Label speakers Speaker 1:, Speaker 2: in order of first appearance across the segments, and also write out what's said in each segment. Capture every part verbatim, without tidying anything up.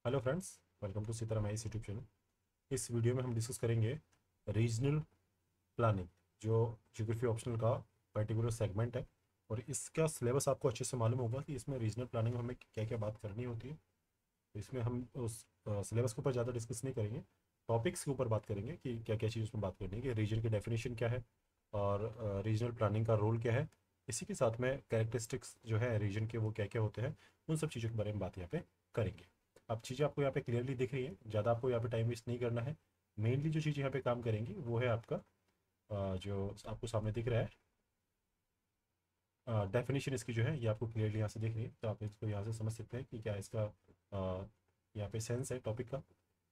Speaker 1: Hello friends, welcome to Sitaram IAS YouTube channel. इस video में हम डिस्कस करेंगे रीजनल प्लानिंग, जो ज्योग्राफी ऑप्शनल का पर्टिकुलर सेगमेंट है। और इसका सिलेबस आपको अच्छे से मालूम होगा कि इसमें रीजनल प्लानिंग में हमें क्या क्या बात करनी होती है। तो इसमें हम उस सिलेबस के ऊपर ज़्यादा डिस्कस नहीं करेंगे, टॉपिक्स के ऊपर बात करेंगे कि क्या क्या चीज़ उसमें बात करनी है, कि रीजन की डेफिनेशन क्या है और रीजनल प्लानिंग का रोल क्या है। इसी के साथ में कैरेक्टरिस्टिक्स जो है रीजन के वो क्या क्या होते हैं, उन सब चीज़ों के बारे में बात यहाँ पे करेंगे। अब चीज़ें आपको यहाँ पे क्लियरली दिख रही है, ज़्यादा आपको यहाँ पे टाइम वेस्ट नहीं करना है। मेनली जो चीज़ यहाँ पे काम करेंगी वो है आपका अ, जो आपको सामने दिख रहा है, डेफिनेशन इसकी जो है ये आपको क्लियरली यहाँ से दिख रही है। तो आप इसको यहाँ से समझ सकते हैं कि क्या इसका अ, यहाँ पे सेंस है टॉपिक का।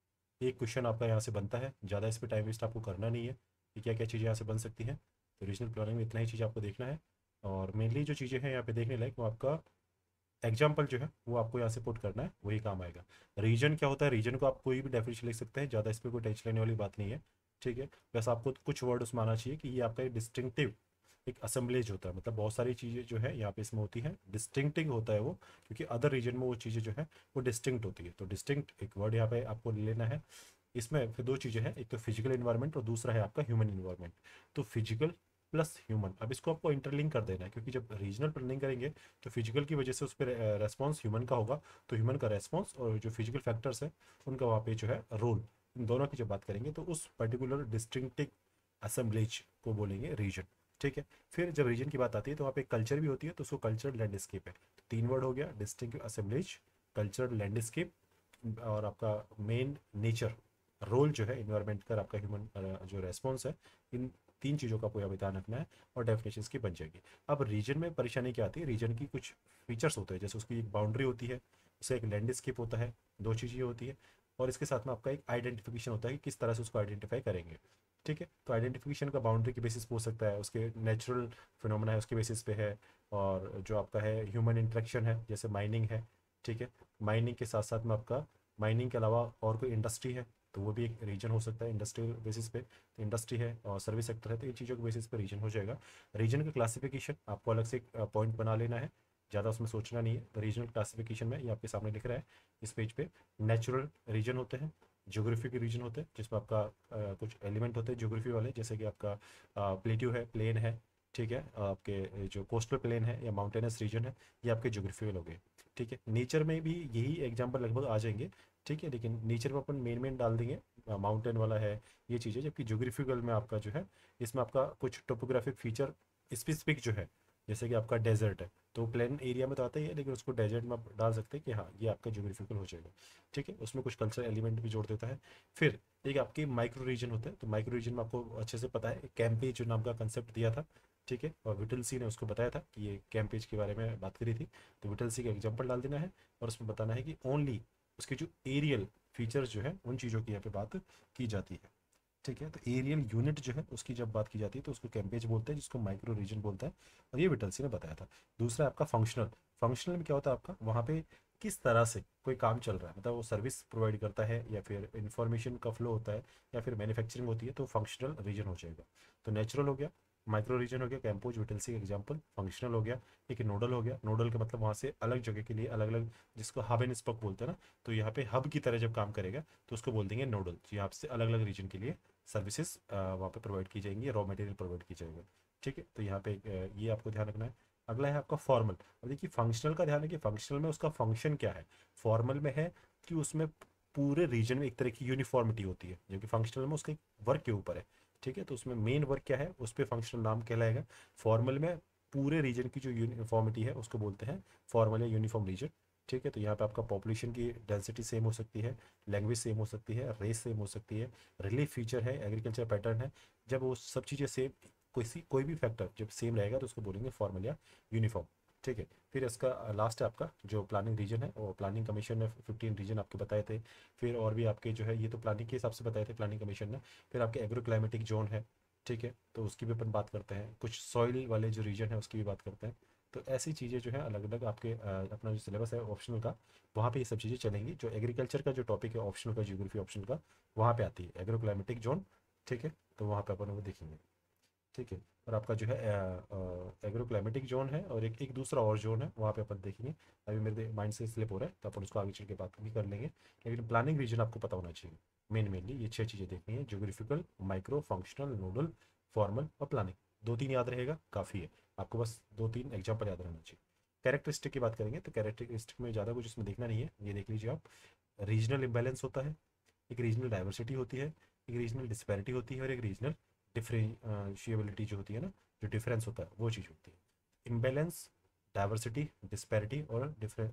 Speaker 1: एक क्वेश्चन आपका यहाँ से बनता है, ज़्यादा इस पर टाइम वेस्ट आपको करना नहीं है कि क्या क्या चीज़ें यहाँ से बन सकती हैं। तो रीजनल प्लानिंग में इतना ही चीज़ आपको देखना है। और मेनली जो चीज़ें हैं यहाँ पे देखने लायक, वो आपका एग्जाम्पल जो है वो आपको यहाँ से पुट करना है, वही काम आएगा। रीजन क्या होता है, रीजन को आप कोई भी डेफिनेशन लिख सकते हैं, ज़्यादा इस पर कोई टेंशन लेने वाली बात नहीं है। ठीक है, बस आपको कुछ वर्ड उसमें आना चाहिए कि ये आपका एक डिस्टिंक्टिव एक असेंबलेज होता है। मतलब बहुत सारी चीज़ें जो है यहाँ पे इसमें होती हैं, डिस्टिंक्टिंग होता है वो, क्योंकि अदर रीजन में वो चीज़ें जो है वो डिस्टिंक्ट होती है। तो डिस्टिंक्ट एक वर्ड यहाँ पे आपको ले लेना है। इसमें फिर दो चीज़ें हैं, एक तो फिजिकल इन्वायरमेंट और दूसरा है आपका ह्यूमन इन्वायरमेंट। तो फिजिकल प्लस ह्यूमन, अब इसको आपको इंटरलिंक कर देना है, क्योंकि जब रीजनल प्लानिंग करेंगे तो फिजिकल की वजह से उस पर रेस्पॉन्स ह्यूमन का होगा। तो ह्यूमन का रेस्पॉन्स और जो फिजिकल फैक्टर्स है उनका वहाँ पे जो है रोल, इन दोनों की जब बात करेंगे तो उस पर्टिकुलर डिस्टिंक्टिव असेंबलेज को बोलेंगे रीजन। ठीक है, फिर जब रीजन की बात आती है तो वहाँ पे कल्चर भी होती है, तो उसको कल्चरल लैंडस्केप है। तो तीन वर्ड हो गया, डिस्टिंक्टिव असेंबलेज, कल्चरल लैंडस्केप और आपका मेन नेचर, रोल जो है इन्वायरमेंट का, आपका ह्यूमन जो रेस्पॉन्स है। इन तीन चीज़ों का पूरा ध्यान रखना है और डेफिनेशन की बन जाएगी। अब रीजन में परेशानी क्या आती है, रीजन की कुछ फीचर्स होते हैं, जैसे उसकी एक बाउंड्री होती है, उसे एक लैंडस्केप होता है, दो चीज़ें होती है। और इसके साथ में आपका एक आइडेंटिफिकेशन होता है कि किस तरह से उसको आइडेंटिफाई करेंगे। ठीक है, तो आइडेंटिफिकेशन का बाउंड्री के बेसिस पे हो सकता है, उसके नेचुरल फिनोमेना है उसके बेसिस पे है, और जो आपका है ह्यूमन इंटरेक्शन है, जैसे माइनिंग है। ठीक है, माइनिंग के साथ साथ में आपका माइनिंग के अलावा और कोई इंडस्ट्री है तो वो भी एक रीजन हो सकता है इंडस्ट्रियल बेसिस पे। तो इंडस्ट्री है और सर्विस सेक्टर है, तो इन चीज़ों के बेसिस पे रीजन हो जाएगा। रीजन का क्लासिफिकेशन आपको अलग से एक पॉइंट बना लेना है, ज़्यादा उसमें सोचना नहीं है। तो रीजनल क्लासिफिकेशन में ये आपके सामने लिख रहा है इस पेज पे। नेचुरल रीजन होते हैं, ज्योग्राफी के रीजन होते हैं जिसमें आपका अ, कुछ एलिमेंट होते हैं ज्योग्राफी वाले, जैसे कि आपका प्लेट्यू है, प्लेन है। ठीक है, आपके जो कोस्टल प्लेन है या माउंटेनस रीजन है, ये आपके ज्योग्राफी हो गए। ठीक है, नेचर में भी यही एग्जाम्पल लगभग आ जाएंगे। ठीक है, लेकिन नेचर में अपन मेन मेन डाल देंगे, माउंटेन वाला है, ये चीज़ें। जबकि ज्योग्राफिकल में आपका जो है, इसमें आपका कुछ टोपोग्राफिक फीचर स्पेसिफिक जो है, जैसे कि आपका डेजर्ट है तो प्लेन एरिया में तो आता ही है, लेकिन उसको डेजर्ट में आप डाल सकते हैं कि हाँ ये आपका ज्योग्राफिकल हो जाएगा। ठीक है, उसमें कुछ कल्चर एलिमेंट भी जोड़ देता है। फिर एक आपकी माइक्रो रीजन होता है, तो माइक्रो रीजन में आपको अच्छे से पता है, कैंपेज जो नाम का कंसेप्ट दिया था। ठीक है, और विटल सी ने उसको बताया था कि ये कैंपेज के बारे में बात करी थी। तो विटल सी का एग्जाम्पल डाल देना है और उसमें बताना है कि ओनली उसके जो एरियल फीचर्स जो है उन चीज़ों की यहाँ पे बात की जाती है। ठीक है, तो एरियल यूनिट जो है उसकी जब बात की जाती है तो उसको कैंपेज बोलते हैं, जिसको माइक्रो रीजन बोलता है। और ये विटलसी ने बताया था। दूसरा आपका फंक्शनल, फंक्शनल में क्या होता है आपका, वहाँ पे किस तरह से कोई काम चल रहा है, मतलब वो सर्विस प्रोवाइड करता है या फिर इंफॉर्मेशन का फ्लो होता है या फिर मैन्युफैक्चरिंग होती है, तो फंक्शनल रीजन हो जाएगा। तो नेचुरल हो गया, माइक्रो रीजन हो गया, कैंपोज विटलसी एग्जाम्पल। फंक्शनल हो गया, एक नोडल हो गया। नोडल का मतलब वहाँ से अलग जगह के लिए अलग अलग, जिसको हब एंड स्पोक बोलते हैं ना, तो यहाँ पे हब की तरह जब काम करेगा तो उसको बोल देंगे नोडल। तो यहाँ से अलग अलग रीजन के लिए सर्विसेज वहाँ पे प्रोवाइड की जाएंगी, रॉ मटेरियल प्रोवाइड की जाएगा। ठीक है, तो यहाँ पे अ, ये आपको ध्यान रखना है। अगला है आपका फॉर्मल। अब देखिए फंक्शनल का ध्यान है कि फंक्शनल में उसका फंक्शन क्या है। फॉर्मल में है कि उसमें पूरे रीजन में एक तरह की यूनिफॉर्मिटी होती है, जबकि फंक्शनल में उसके वर्क के ऊपर है। ठीक है, तो उसमें मेन वर्क क्या है उस पर फंक्शनल नाम कहलाएगा। फॉर्मल में पूरे रीजन की जो यूनिफॉर्मिटी है उसको बोलते हैं फॉर्मल या यूनिफॉर्म रीजन। ठीक है, तो यहाँ पे आपका पॉपुलेशन की डेंसिटी सेम हो सकती है, लैंग्वेज सेम हो सकती है, रेस सेम हो सकती है, रिलीफ फीचर है, एग्रीकल्चर पैटर्न है। जब वो सब चीज़ें सेम, कोई सी कोई भी फैक्टर जब सेम रहेगा तो उसको बोलेंगे फॉर्मल या यूनिफॉर्म। ठीक है, फिर इसका लास्ट है आपका जो प्लानिंग रीजन है, और प्लानिंग कमीशन ने फिफ्टीन रीजन आपके बताए थे। फिर और भी आपके जो है, ये तो प्लानिंग के हिसाब से बताए थे प्लानिंग कमीशन ने। फिर आपके एग्रो क्लाइमेटिक जोन है। ठीक है, तो उसकी भी अपन बात करते हैं, कुछ सॉइल वाले जो रीजन है उसकी भी बात करते हैं। तो ऐसी चीज़ें जो है अलग अलग आपके अ, अपना जो सिलेबस है ऑप्शनल का, वहाँ पे ये सब चीज़ें चलेंगी। जो एग्रीकल्चर का जो टॉपिक है ऑप्शनल का, ज्योग्राफी ऑप्शनल का, वहाँ पे आती है एग्रो क्लाइमेटिक जोन। ठीक है, तो वहाँ पे अपन वो देखेंगे। ठीक है, और आपका जो है एग्रोक्लाइमेटिक जोन है, और एक एक दूसरा और जोन है, वहाँ पे अपन देखेंगे। अभी मेरे माइंड से स्लिप हो रहा है, तो अपन उसको आगे चल के बात भी कर लेंगे। लेकिन प्लानिंग रीजन आपको पता होना चाहिए। मेन मेनली ये छह चीज़ें देखनी है: geographical, micro, functional, nodal, formal और प्लानिंग। दो तीन याद रहेगा काफ़ी है, आपको बस दो तीन एग्जाम्पल याद रहना चाहिए। कैरेक्टरिस्टिक की बात करेंगे तो कैरेक्टरिस्टिक में ज़्यादा कुछ इसमें देखना नहीं है, ये देख लीजिए आप। रीजनल इम्बैलेंस होता है, एक रीजनल डाइवर्सिटी होती है, एक रीजनल डिस्पैरिटी होती है, और एक रीजनल डिफरेंशिएबिलिटी जो होती है ना, जो डिफरेंस होता है वो चीज़ होती है। इम्बैलेंस, डाइवर्सिटी, डिस्पैरिटी और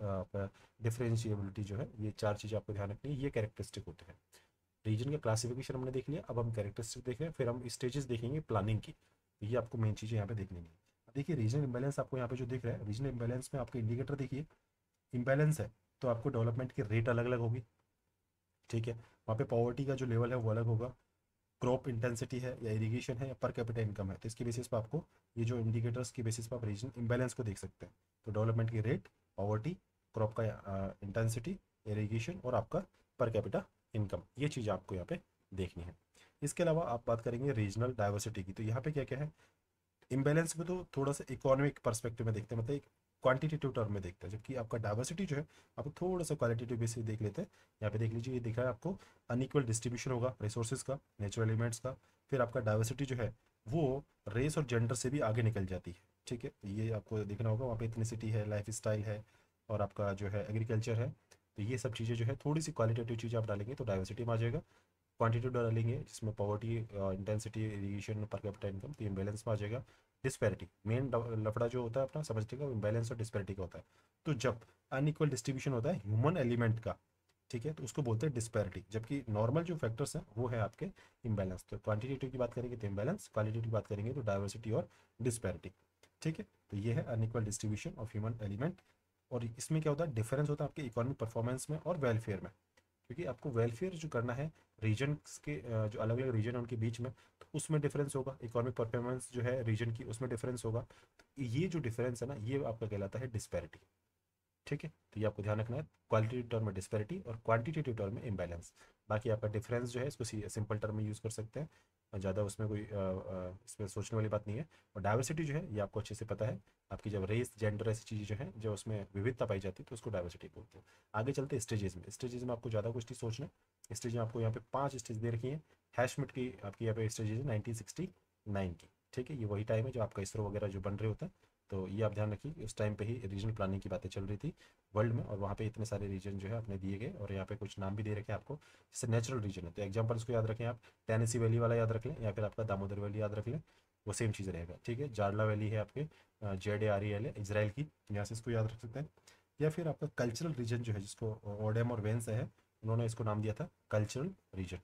Speaker 1: डिफरेंशिएबिलिटी जो है, ये चार चीज़ें आपको ध्यान रखनी है, ये कैरेक्टरिस्टिक होते हैं। रीजन का क्लासिफिकेशन हमने देख लिया, अब हम कैरेक्टरिस्टिक देख रहे हैं, फिर हम स्टेजेस देखेंगे प्लानिंग की। तो ये आपको मेन चीज़ें यहाँ पे देखनी है। देखिए रीजनल इम्बैलेंस आपको यहाँ पे जो दिख रहा है, रीजनल इम्बैलेंस में आपका इंडिकेटर देखिए, इम्बैलेंस है तो आपको डेवलपमेंट की रेट अलग अलग होगी, ठीक है। वहाँ पे पॉवर्टी का जो लेवल है वो अलग होगा, क्रॉप इंटेंसिटी है या इरिगेशन है या पर कैपिटा इनकम है, तो इसके बेसिस पर आपको ये जो इंडिकेटर्स की बेसिस पर आप रीजन इम्बैलेंस को देख सकते हैं। तो डेवलपमेंट की रेट, पॉवर्टी, क्रॉप का इंटेंसिटी, इरिगेशन और आपका पर कैपिटा इनकम, ये चीज़ आपको यहाँ पे देखनी है। इसके अलावा आप बात करेंगे रीजनल डाइवर्सिटी की, तो यहाँ पे क्या क्या है, इम्बैलेंस में तो थोड़ा सा इकोनॉमिक पर्सपेक्टिव में देखते हैं, मतलब एक क्वांटिटेटिव टर्म में देखते हैं, जबकि आपका डाइवर्सिटी जो है आपको थोड़ा सा क्वालिटेटिव बेसिस देख लेते हैं। यहाँ पे देख लीजिए, ये दिख रहा है आपको अनइक्वल डिस्ट्रीब्यूशन होगा रिसोर्सेज का, नेचुरल एलिमेंट्स का। फिर आपका डाइवर्सिटी जो है वो रेस और जेंडर से भी आगे निकल जाती है, ठीक है। ये आपको देखना होगा, वहाँ पे इथनिसिटी है, लाइफ स्टाइल है, और आपका जो है एग्रीकल्चर है। तो ये सब चीज़ें जो है थोड़ी सी क्वालिटेटिव चीज़ आप डालेंगे तो डाइवर्सिटी में आ जाएगा। क्वांटिटी डालेंगे जिसमें poverty, intensity, irrigation, per capita income, तो इम्बैलेंस में आ जाएगा। डिस्पैरिटी, मेन लफड़ा जो होता है अपना समझने का, इम्बैलेंस और डिस्पैरिटी का होता है। तो जब अनइक्वल डिस्ट्रीब्यूशन होता है ह्यूमन एलिमेंट का, ठीक है, तो उसको बोलते हैं डिस्पैरिटी, जबकि नॉर्मल जो फैक्टर्स हैं वो है आपके इम्बैलेंस। तो क्वांटिटेटिव की बात करेंगे तो इम्बैलेंस, क्वालिटेटिव की बात करेंगे तो डाइवर्सिटी और डिस्पैरिटी, ठीक है। तो ये है unequal distribution of human element. और इसमें क्या होता है, डिफरेंस होता है आपके इकोनॉमिक परफॉर्मेंस में और वेलफेयर में, क्योंकि आपको वेलफेयर जो करना है रीजन्स के, जो अलग अलग रीजन है उनके बीच में, तो उसमें डिफरेंस होगा। इकोनॉमिक परफॉर्मेंस जो है रीजन की, उसमें डिफरेंस होगा। तो ये जो डिफरेंस है ना, ये आपका कहलाता है डिस्पैरिटी, ठीक है। तो ये आपको ध्यान रखना है, क्वालिटेटिव टर्म में डिस्पैरिटी और क्वांटिटेटिव टर्म में इम्बैलेंस। बाकी आपका डिफरेंस जो है इसको सिंपल टर्म में यूज़ कर सकते हैं, ज़्यादा उसमें कोई अ, अ, इसमें सोचने वाली बात नहीं है। और डाइवर्सिटी जो है ये आपको अच्छे से पता है, आपकी जब रेस, जेंडर, ऐसी चीज़ें जो है जो उसमें विविधता पाई जाती है तो उसको डाइवर्सिटी बोलते हैं। आगे चलते हैं स्टेजेस में। स्टेजेस में आपको ज़्यादा कुछ नहीं सोचना है। स्टेज में आपको यहाँ पे पाँच स्टेज दे रखी है। हैशमिट की आपकी यहाँ पे स्टेजेस है नाइनटीन सिक्सटी नाइन की, ठीक है। ये वही टाइम है जो आपका इसरो वगैरह जो बन रहे होते हैं। तो ये आप ध्यान रखिए, उस टाइम पे ही रीजनल प्लानिंग की बातें चल रही थी वर्ल्ड में, और वहाँ पे इतने सारे रीजन जो है अपने दिए गए, और यहाँ पे कुछ नाम भी दे रखे हैं आपको, जैसे नेचुरल रीजन है तो एग्जाम्पल इसको याद रखें आप, टेनेसी वैली वाला याद रख लें, या फिर आपका दामोदर वैली याद रख लें, वो सेम चीज़ रहेगा, ठीक है। जारला वैली है आपके, Z A R E L है इसराइल की, यहाँ से इसको याद रख सकते हैं। या फिर आपका कल्चरल रीजन जो है, जिसको ओडेम और वेंस है, उन्होंने इसको नाम दिया था कल्चरल रीजन,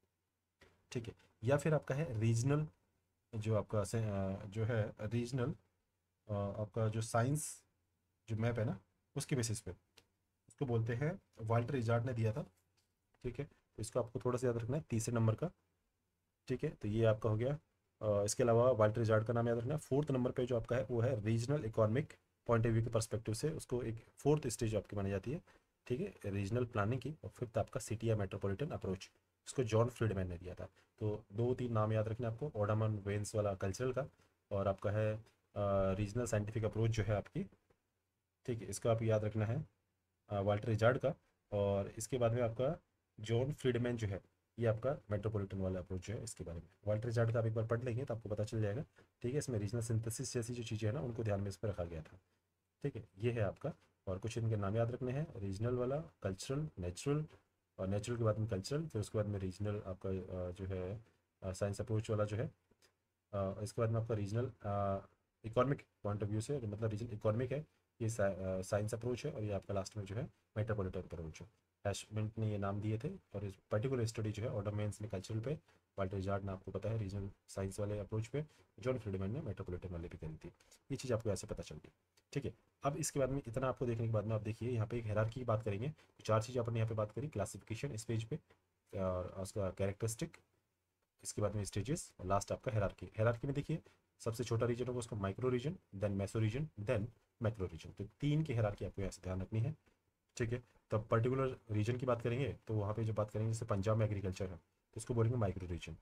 Speaker 1: ठीक है। या फिर आपका है रीजनल, जो आपका से- अ, जो है रीजनल, आपका जो साइंस जो मैप है ना, उसके बेसिस पे इसको बोलते हैं, वाल्टर इजार्ड ने दिया था, ठीक है। तो इसको आपको थोड़ा सा याद रखना है, तीसरे नंबर का, ठीक है। तो ये आपका हो गया। अ, इसके अलावा वाल्टर इजार्ड का नाम याद रखना है। फोर्थ नंबर पे जो आपका है वो है regional economic point of view के पर्सपेक्टिव से, उसको एक फोर्थ स्टेज आपकी मानी जाती है, ठीक है, रीजनल प्लानिंग की। और फिफ्थ आपका सिटी या मेट्रोपॉलिटन अप्रोच, इसको जॉन फ्रीडमैन ने दिया था। तो दो तीन नाम याद रखना आपको, ओडामन वेंस वाला कल्चरल का, और आपका है रीजनल साइंटिफिक अप्रोच जो है आपकी, ठीक है, इसको आप याद रखना है, वाल्टर रिचार्ड का। और इसके बाद में आपका जॉन फ्रीडमैन जो है, ये आपका मेट्रोपॉलिटन वाला अप्रोच जो है, इसके बारे में वाल्टर रिचार्ड का आप एक बार पढ़ लेंगे तो आपको पता चल जाएगा, ठीक है। इसमें रीजनल सिंथेसिस जैसी जो चीज़ें हैं ना, उनको ध्यान में इस पर रखा गया था, ठीक है। ये है आपका, और कुछ इनके नाम याद रखने हैं, रीजनल वाला, कल्चरल, नेचुरल, और नेचुरल के बाद में कल्चरल, फिर उसके बाद में रीजनल आपका अ, जो है साइंस अप्रोच वाला जो है, अ, इसके बाद में आपका regional economic point of view से, मतलब रीजन इकोनॉमिक है, ये साइंस अप्रोच है, और ये आपका लास्ट में जो है मेट्रोपॉलिटन अप्रोच है। हैशमिट ने ये नाम दिए थे, और इस पर्टिकुलर स्टडी जो है ऑटोमेंस ने कल्चरल पे, वाल्टर रिचार्ड ने आपको पता है रीजनल साइंस वाले अप्रोच पे, जॉन फ्रीडमैन ने मेट्रोपॉलिटन वाले पे करी थी। ये चीज़ आपको ऐसे पता चल गई, ठीक है। अब इसके बाद में इतना आपको देखने के बाद में आप देखिए यहाँ पे एक हायरार्की की बात करेंगे, तो चार चीज़ अपन यहाँ पे बात करी, क्लासिफिकेशन इस पेज पे, और उसका कैरेक्टरिस्टिक, इसके बाद में स्टेजेस, और लास्ट आपका हेरार्की। हेरार्की में देखिए, सबसे छोटा रीजन होगा उसका micro region, then meso region, then macro region. तो तीन की हेरार्की आपको यहाँ से ध्यान रखनी है, ठीक है। तब पर्टिकुलर रीजन की बात करेंगे तो वहाँ पे जब बात करेंगे, जैसे पंजाब में एग्रीकल्चर है तो इसको बोलेंगे माइक्रो रीजन,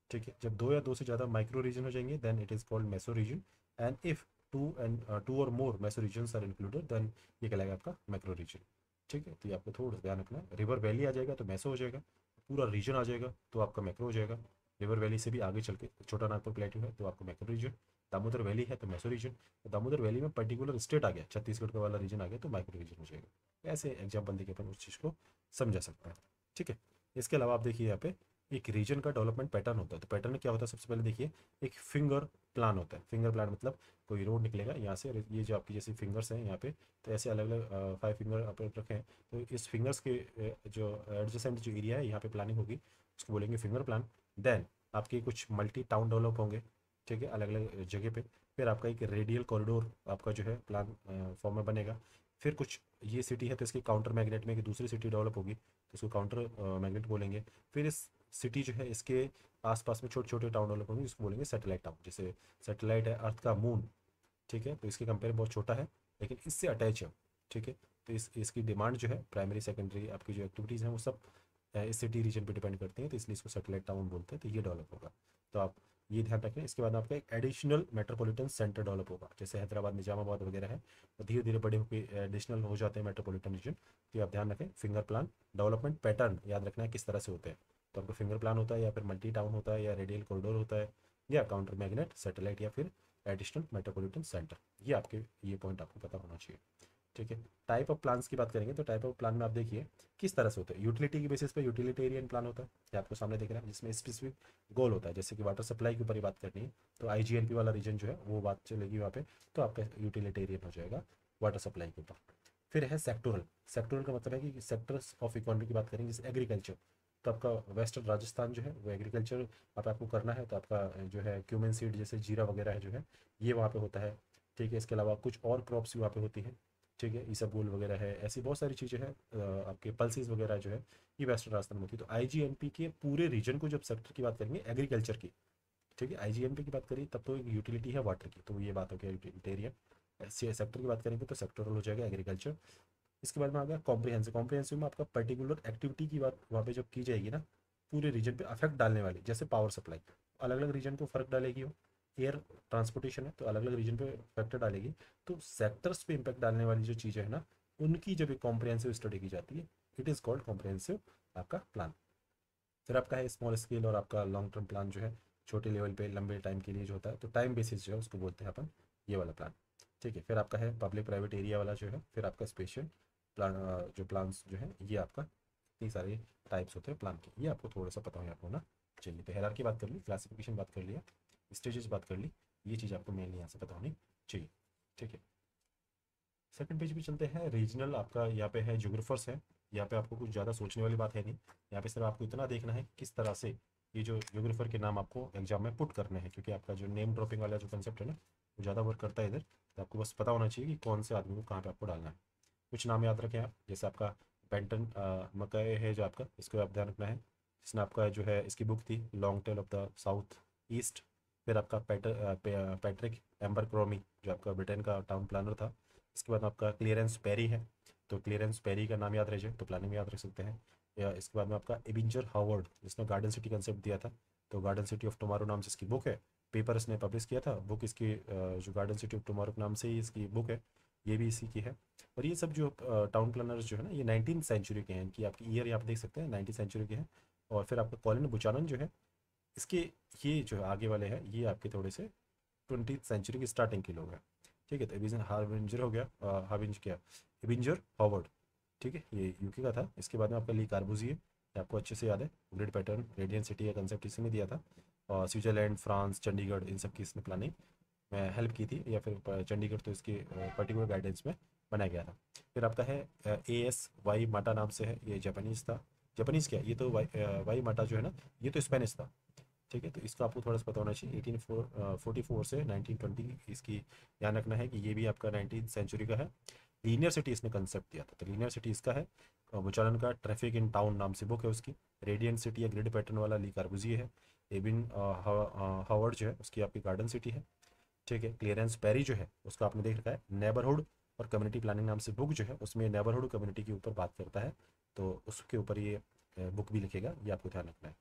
Speaker 1: ठीक है, जब दो या दो से ज़्यादा माइक्रो रीजन हो जाएंगे then it is called meso region, and if two and two और more meso regions are included then ये कहलाएगा आपका मैक्रो रीजन। ठीक है, तो ये आपको थोड़ा सा ध्यान रखना है। रिवर वैली आ जाएगा तो मैसो हो जाएगा, पूरा रीजन आ जाएगा तो आपका मैक्रो हो जाएगा। रिवर वैली से भी आगे चल के छोटा नागपुर प्लेट्यू है तो आपका मैक्रो रीजन। दामोदर वैली है तो मैसो रीजन। तो दामोदर वैली में पर्टिकुलर स्टेट आ गया, छत्तीसगढ़ का वाला रीजन आ गया तो माइक्रो रीजन हो जाएगा। ऐसे एग्जाम्पल देके अपन उस चीज़ को समझा सकते हैं। ठीक है, इसके अलावा आप देखिए यहाँ पे एक रीजन का डेवलपमेंट पैटर्न होता है। तो पैटर्न क्या होता है, सबसे पहले देखिए एक फिंगर प्लान होता है। फिंगर प्लान मतलब कोई रोड निकलेगा यहाँ से, और ये जो आपकी जैसे फिंगर्स हैं यहाँ पे, तो ऐसे अलग अलग फाइव फिंगर आप रखे हैं, तो इस फिंगर्स के अ, जो एडजेसेंट जो एरिया है यहाँ पे प्लानिंग होगी उसको बोलेंगे फिंगर प्लान। देन आपके कुछ मल्टी टाउन डेवलप होंगे, ठीक है, अलग अलग जगह पे। फिर आपका एक रेडियल कॉरिडोर आपका जो है प्लान फॉर्म में बनेगा। फिर कुछ ये सिटी है तो इसकी काउंटर मैग्नेट में एक दूसरी सिटी डेवलप होगी तो इसको काउंटर मैग्नेट बोलेंगे। फिर इस सिटी जो है इसके आसपास में छोटे छोटे टाउन डेवलप होंगे जिसको बोलेंगे सैटेलाइट टाउन। जैसे सैटेलाइट है अर्थ का मून, ठीक है, तो इसके कंपेयर बहुत छोटा है लेकिन इससे अटैच है। ठीक है, तो इस इसकी डिमांड जो है प्राइमरी सेकेंडरी आपकी जो एक्टिविटीज़ हैं वो सब अ, इस सिटी रीजन पे डिपेंड करती हैं, तो इसलिए इसको सैटेलाइट टाउन बोलते हैं। तो ये डेवलप होगा, तो आप ये ध्यान रखें। इसके बाद आपका एक एडिशनल मेट्रोपॉलिटन सेंटर डेवलप होगा, जैसे हैदराबाद निजामाबाद वगैरह है, तो धीरे धीरे बड़े होकर एडिशनल हो जाते हैं मेट्रोपॉलिटन रीजन। तो आप ध्यान रखें, फिंगर प्लान डेवलपमेंट पैटर्न याद रखना है किस तरह से होते हैं। तो आपका फिंगर प्लान होता है या फिर मल्टी टाउन होता है या रेडियल कॉरिडोर होता है या काउंटर मैग्नेट सैटेलाइट या फिर एडिशनल मेट्रोपॉलिटन सेंटर। ये आपके ये पॉइंट आपको पता होना चाहिए। ठीक है, टाइप ऑफ प्लान्स की बात करेंगे तो टाइप ऑफ प्लान में आप देखिए किस तरह से होता है। यूटिलिटी की बेसिस पे यूटिलिटेरियन प्लान होता है, ये आपको सामने दिख रहा है, जिसमें स्पेसिफिक गोल होता है। जैसे कि वाटर सप्लाई के ऊपर ही बात करनी है तो आईजीएनपी वाला रीजन जो है वो बात चलेगी वहाँ पे, तो आपका यूटिलिटेरियन हो जाएगा वाटर सप्लाई के ऊपर। फिर है सेक्टोरल। सेक्टोरल का मतलब है कि सेक्टर्स ऑफ इकोनॉमी की बात करेंगे, जैसे एग्रीकल्चर, तो आपका वेस्टर्न राजस्थान जो है वो एग्रीकल्चर आप आपको करना है, तो आपका जो है क्यूमन सीड जैसे जीरा वगैरह है जो है ये वहाँ पे होता है। ठीक है, इसके अलावा कुछ और क्रॉप्स भी वहाँ पे होती हैं। ठीक है, इसबगोल वगैरह है, ऐसी बहुत सारी चीज़ें हैं। अ, आपके पल्सेस वगैरह जो है ये वेस्टर्न राजस्थान में होती है। तो आईजीएनपी के पूरे रीजन को जब सेक्टर की बात करेंगे एग्रीकल्चर की, ठीक है, आईजीएनपी की बात करिए तब तो एक यूटिलिटी है वाटर की, तो ये बात हो गया यूटिलिटेरियन। सेक्टर की बात करेंगे तो सेक्टरल हो जाएगा एग्रीकल्चर। इसके बाद में आ गया कॉम्प्रिहेंसिव। कॉम्प्रिहेंसिव में आपका पर्टिकुलर एक्टिविटी की बात वहाँ पे जब की जाएगी ना, पूरे रीजन पे अफेक्ट डालने वाली, जैसे पावर सप्लाई अलग अलग रीजन को फर्क डालेगी हो, एयर ट्रांसपोर्टेशन है तो अलग अलग रीजन पे फैक्टर डालेगी। तो सेक्टर्स पे इम्पैक्ट डालने वाली जो चीज़ें है ना उनकी जब एक कॉम्प्रिहेंसिव स्टडी की जाती है इट इज़ कॉल्ड कॉम्प्रिहेंसिव आपका प्लान। फिर आपका है स्मॉल स्केल और आपका लॉन्ग टर्म प्लान जो है छोटे लेवल पे लंबे टाइम के लिए जो होता है, तो टाइम बेसिस जो है उसको बोलते हैं अपन ये वाला प्लान। ठीक है, फिर आपका है पब्लिक प्राइवेट एरिया वाला जो है, फिर आपका स्पेशल प्लान जो प्लान्स जो है ये आपका इतनी सारे टाइप्स होते हैं प्लान के, ये आपको थोड़ा सा पता हो होना चाहिए। तो हेरार की बात कर ली, क्लासिफिकेशन बात कर लिया, स्टेजेस बात कर ली, ये चीज़ आपको मेनली यहाँ से पता होनी चाहिए। ठीक है, सेकंड पेज पे चलते हैं। रीजनल आपका यहाँ पे है जोग्राफर्स है, यहाँ पे आपको कुछ ज़्यादा सोचने वाली बात है नहीं। यहाँ पे सिर्फ आपको इतना देखना है किस तरह से ये जो जोग्राफर के नाम आपको एग्जाम में पुट करने हैं, क्योंकि आपका जो नेम ड्रॉपिंग वाला जो कंसेप्ट है ना वो ज़्यादा वर्क करता है इधर। तो आपको बस पता होना चाहिए कि कौन से आदमी को कहाँ पे आपको डालना है। कुछ नाम याद रखें आप, जैसे आपका बेंटन मकई है जो आपका, इसको आप ध्यान रखना है, जिसने आपका जो है इसकी बुक थी long tail of the south east. फिर आपका पैटर पैट्रिक एम्बरक्रॉमी जो आपका ब्रिटेन का टाउन प्लानर था। इसके बाद आपका क्लियरेंस पेरी है, तो क्लियरेंस पेरी का नाम याद रह जाए तो प्लानिंग में याद रख सकते हैं। या इसके बाद में आपका एबिंजर हावर्ड जिसने गार्डन सिटी कंसेप्ट दिया था, तो गार्डन सिटी ऑफ टुमारो नाम से इसकी बुक है, पेपर इसने पब्लिश किया था। बुक इसकी अ, जो गार्डन सिटी ऑफ टुमारो के नाम से ही इसकी बुक है, ये भी इसी की है। और ये सब जो टाउन प्लानर्स जो है ना ये नाइनटीन सेंचुरी के हैं, इनकी आपकी ईयर यहाँ पे देख सकते हैं नाइनटीन सेंचुरी के हैं। और फिर आपका कॉलिन बुचानन जो है इसके, ये जो आगे वाले हैं ये आपके थोड़े से ट्वेंटी सेंचुरी की स्टार्टिंग के लोग हैं। ठीक है, तो एबिजन हार्विंजर हो गया, हार्विंज क्या एबिंजर हॉवर्ड, ठीक है, ये यूके का था। इसके बाद में आपका ली कार्बूजिए, ये आपको अच्छे से याद है, ग्रिड पैटर्न रेडियन सिटी का कंसेप्ट इसी ने दिया था। और स्विट्जरलैंड फ्रांस चंडीगढ़ इन सब की इसने प्लानिंग में हेल्प की थी, या फिर चंडीगढ़ तो इसके पर्टिकुलर गाइडेंस में बनाया गया था। फिर आपका है ए एस वाई माटा नाम से है, ये जापानीज़ था। जापानीज़ क्या, ये तो वाई वाई माटा जो है ना ये तो स्पेनिश था। ठीक है, तो इसका आपको थोड़ा सा पता होना चाहिए। एटीन फोर फोर्टी फोर से नाइनटीन ट्वेंटी इसकी ध्यान रखना है कि ये भी आपका नाइनटीन सेंचुरी का है। लीनियर सिटी इसने कंसेप्ट दिया था, तो लीनियर सिटी इसका है। बुचालन का ट्रैफिक इन टाउन नाम से बुक है उसकी। रेडियंट सिटी या ग्रिड पैटर्न वाला ली कार्बुजिए है। एबिन हावर्ड जो है उसकी आपकी गार्डन सिटी है। ठीक है, क्लियरेंस पेरी जो है उसका आपने देख रखा है नेबरहुड और कम्युनिटी प्लानिंग नाम से बुक जो है उसमें नेबरहुड कम्युनिटी के ऊपर बात करता है, तो उसके ऊपर ये बुक भी लिखेगा, ये आपको ध्यान रखना है।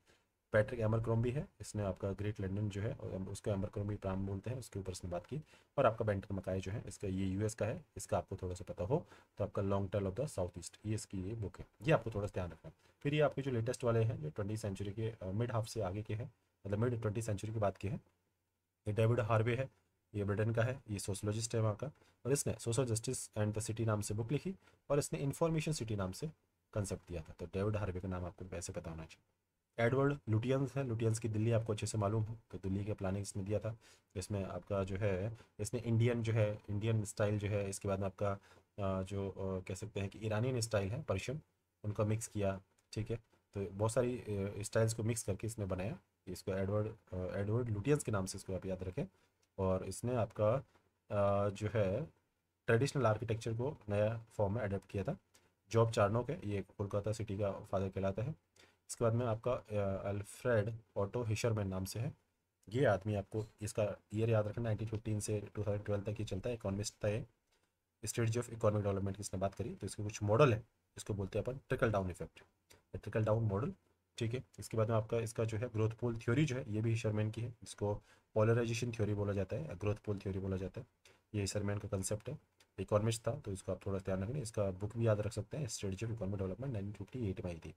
Speaker 1: पैट्रिक एमरक्रॉम्बी है, इसने आपका ग्रेट लंदन जो है और उसको एमरक्रॉम्बी प्राम बोलते हैं, उसके ऊपर इसने बात की। और आपका बेंटन मकाई जो है, इसका ये यूएस का है, इसका आपको थोड़ा सा पता हो तो आपका long tail of the south east, ये इसकी ये बुक है, ये आपको थोड़ा सा ध्यान रखना है। फिर ये आपके जो लेटेस्ट वाले हैं जो ट्वेंटी सेंचुरी के मिड हाफ से आगे के हैं, मतलब मिड ट्वेंटी सेंचुरी की बात की है, ये डेविड हार्वे है, ये ब्रिटेन का है, ये सोशोलॉजिस्ट है वहाँ का, और इसने social justice and the city नाम से बुक लिखी, और इसने इन्फॉर्मेशन सिटी नाम से कंसेप्ट दिया था। तो डेविड हार्वे का नाम आपको वैसे पता होना चाहिए। एडवर्ड लुटियंस है, लुटियंस की दिल्ली आपको अच्छे से मालूम है, तो दिल्ली के प्लानिंग इसने दिया था। इसमें आपका जो है, इसने इंडियन जो है, इंडियन स्टाइल जो है, इसके बाद में आपका अ, जो अ, कह सकते हैं कि ईरानियन स्टाइल है पर्शियन, उनका मिक्स किया। ठीक है, तो बहुत सारी स्टाइल्स को मिक्स करके इसने बनाया। इसको एडवर्ड एडवर्ड लुटियंस के नाम से इसको आप याद रखें। और इसने आपका अ, जो है ट्रेडिशनल आर्किटेक्चर को नया फॉर्म में अडेप्ट किया था। जॉब चार्नोक है, ये कोलकाता सिटी का फादर कहलाता है। इसके बाद में आपका अल्फ्रेड ऑटो हिशरमैन नाम से है, ये आदमी आपको इसका ईयर याद रखना, नाइनटीन फिफ्टीन से टू थाउजेंड ट्वेल्व तक ये चलता है, इकोनॉमिस्ट था ये। स्ट्रेटजी ऑफ इकोनॉमिक डेवलपमेंट की इसने बात करी, तो इसके कुछ मॉडल है, इसको बोलते हैं अपन trickle down effect, trickle down model. ठीक है, इसके बाद में आपका इसका जो है ग्रोथ पोल थ्योरी जो है, ये भी शर्मैन की है, इसको पोलराइजेशन थ्योरी बोला जाता है, ग्रोथ पोल थ्योरी बोला जाता है, ये शर्मैन का कंसेप्ट है। इकोनॉमिस्ट था, तो इसको आप थोड़ा ध्यान रखें, इसका बुक भी याद रख सकते हैं, strategy of economic development nineteen fifty eight में आई थी।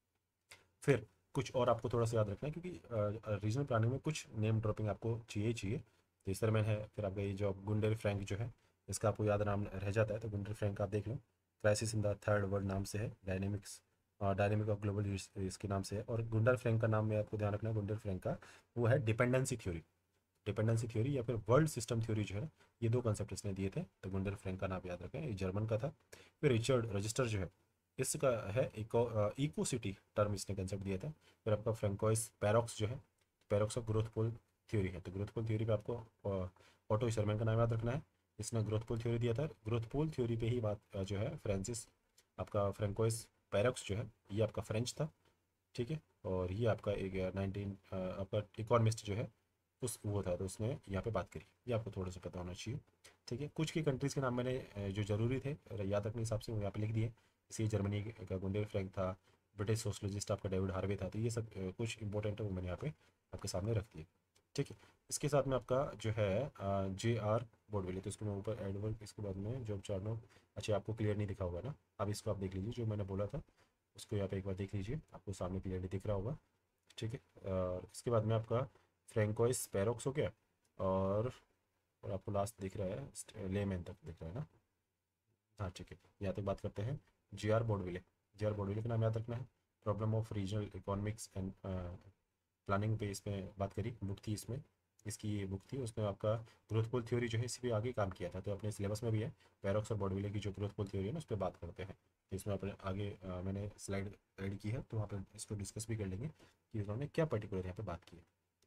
Speaker 1: फिर कुछ और आपको थोड़ा सा याद रखना है, क्योंकि रीजनल प्लानिंग में कुछ नेम ड्रॉपिंग आपको चाहिए चाहिए। तो इसरमैन है, फिर आपका ये जो गुंडर फ्रैंक जो है, इसका आपको याद नाम रह जाता है, तो गुंडर फ्रैंक आप देख लो। Crisis in the third world नाम से है, डायनेमिक्स डायनेमिक ऑफ ग्लोबल इसके नाम से है। और गुंडर फ्रैंक का नाम में आपको ध्यान रखना है, गुंडर फ्रैंक का वो है डिपेंडेंसी थ्योरी, डिपेंडेंसी थ्योरी या फिर वर्ल्ड सिस्टम थ्योरी जो है, ये दो कंसेप्ट इसने दिए थे। तो गुंडर फ्रैंक का नाम याद रखें, ये जर्मन का था। फिर रिचर्ड रजिस्टर जो है, इसका है इको इको सिटी टर्म इसने कंसेप्ट दिया था। फिर आपका फ्रेंकोइस पैरोक्स जो है, Perroux of growth pole theory है, तो ग्रोथ पोल थ्योरी पे आपको ऑटो शर्मैन का नाम याद रखना है, इसने ग्रोथ पोल थ्योरी दिया था। ग्रोथ पोल थ्योरी पे ही बात अ, जो है फ्रांसिस आपका फ्रेंकोइस पैरोक्स जो है, ये आपका फ्रेंच था। ठीक है, और ये आपका एक नाइनटीन आपका इकोनॉमिस्ट जो है उस वो था, तो उसने यहाँ पे बात करी, ये आपको थोड़ा सा पता होना चाहिए। ठीक है, कुछ की कंट्रीज़ के नाम मैंने अ, जो ज़रूरी थे और याद रखने के हिसाब से वो यहाँ पे लिख दिए। इसी जर्मनी का गुंडर फ्रैंक था, ब्रिटिश सोशलॉजिस्ट आपका डेविड हार्वे था, तो ये सब अ, कुछ इंपॉर्टेंट है वो मैंने यहाँ पे आपके सामने रख दिए। ठीक है, इसके साथ में आपका जो है जे आर बोर्डविले, तो इसको मैं ऊपर एडवर्ड, इसके बाद में जॉब चार्नो। अच्छा, आपको क्लियर नहीं दिखा होगा ना, अब इसको आप देख लीजिए, जो मैंने बोला था उसको यहाँ पे एक बार देख लीजिए, आपको सामने क्लियरली दिख रहा होगा। ठीक है, और इसके बाद में आपका फ्रेंकोइस पैरोक्स हो गया, और और आपको लास्ट दिख रहा है लेमैन तक दिख रहा है ना। हाँ ठीक है, यहाँ तक बात करते हैं। जी आर बोर्डविले, जी आर बोर्डविले का नाम याद रखना है। Problem of regional economics and planning पे इसमें बात करी, बुक थी इसमें, इसकी ये बुक थी, उसमें आपका ग्रोथ पोल थ्योरी जो है इसी पे आगे काम किया था, तो अपने सिलेबस में भी है। पैरोक्स और बोर्डविले की जो ग्रोथ पोल थ्योरी है ना, उस पर बात करते हैं। तो इसमें अपने आगे अ, मैंने स्लाइड ऐड की है, तो वहाँ पर इसको डिस्कस भी कर लेंगे कि उन्होंने क्या पर्टिकुलर यहाँ पे बात की है।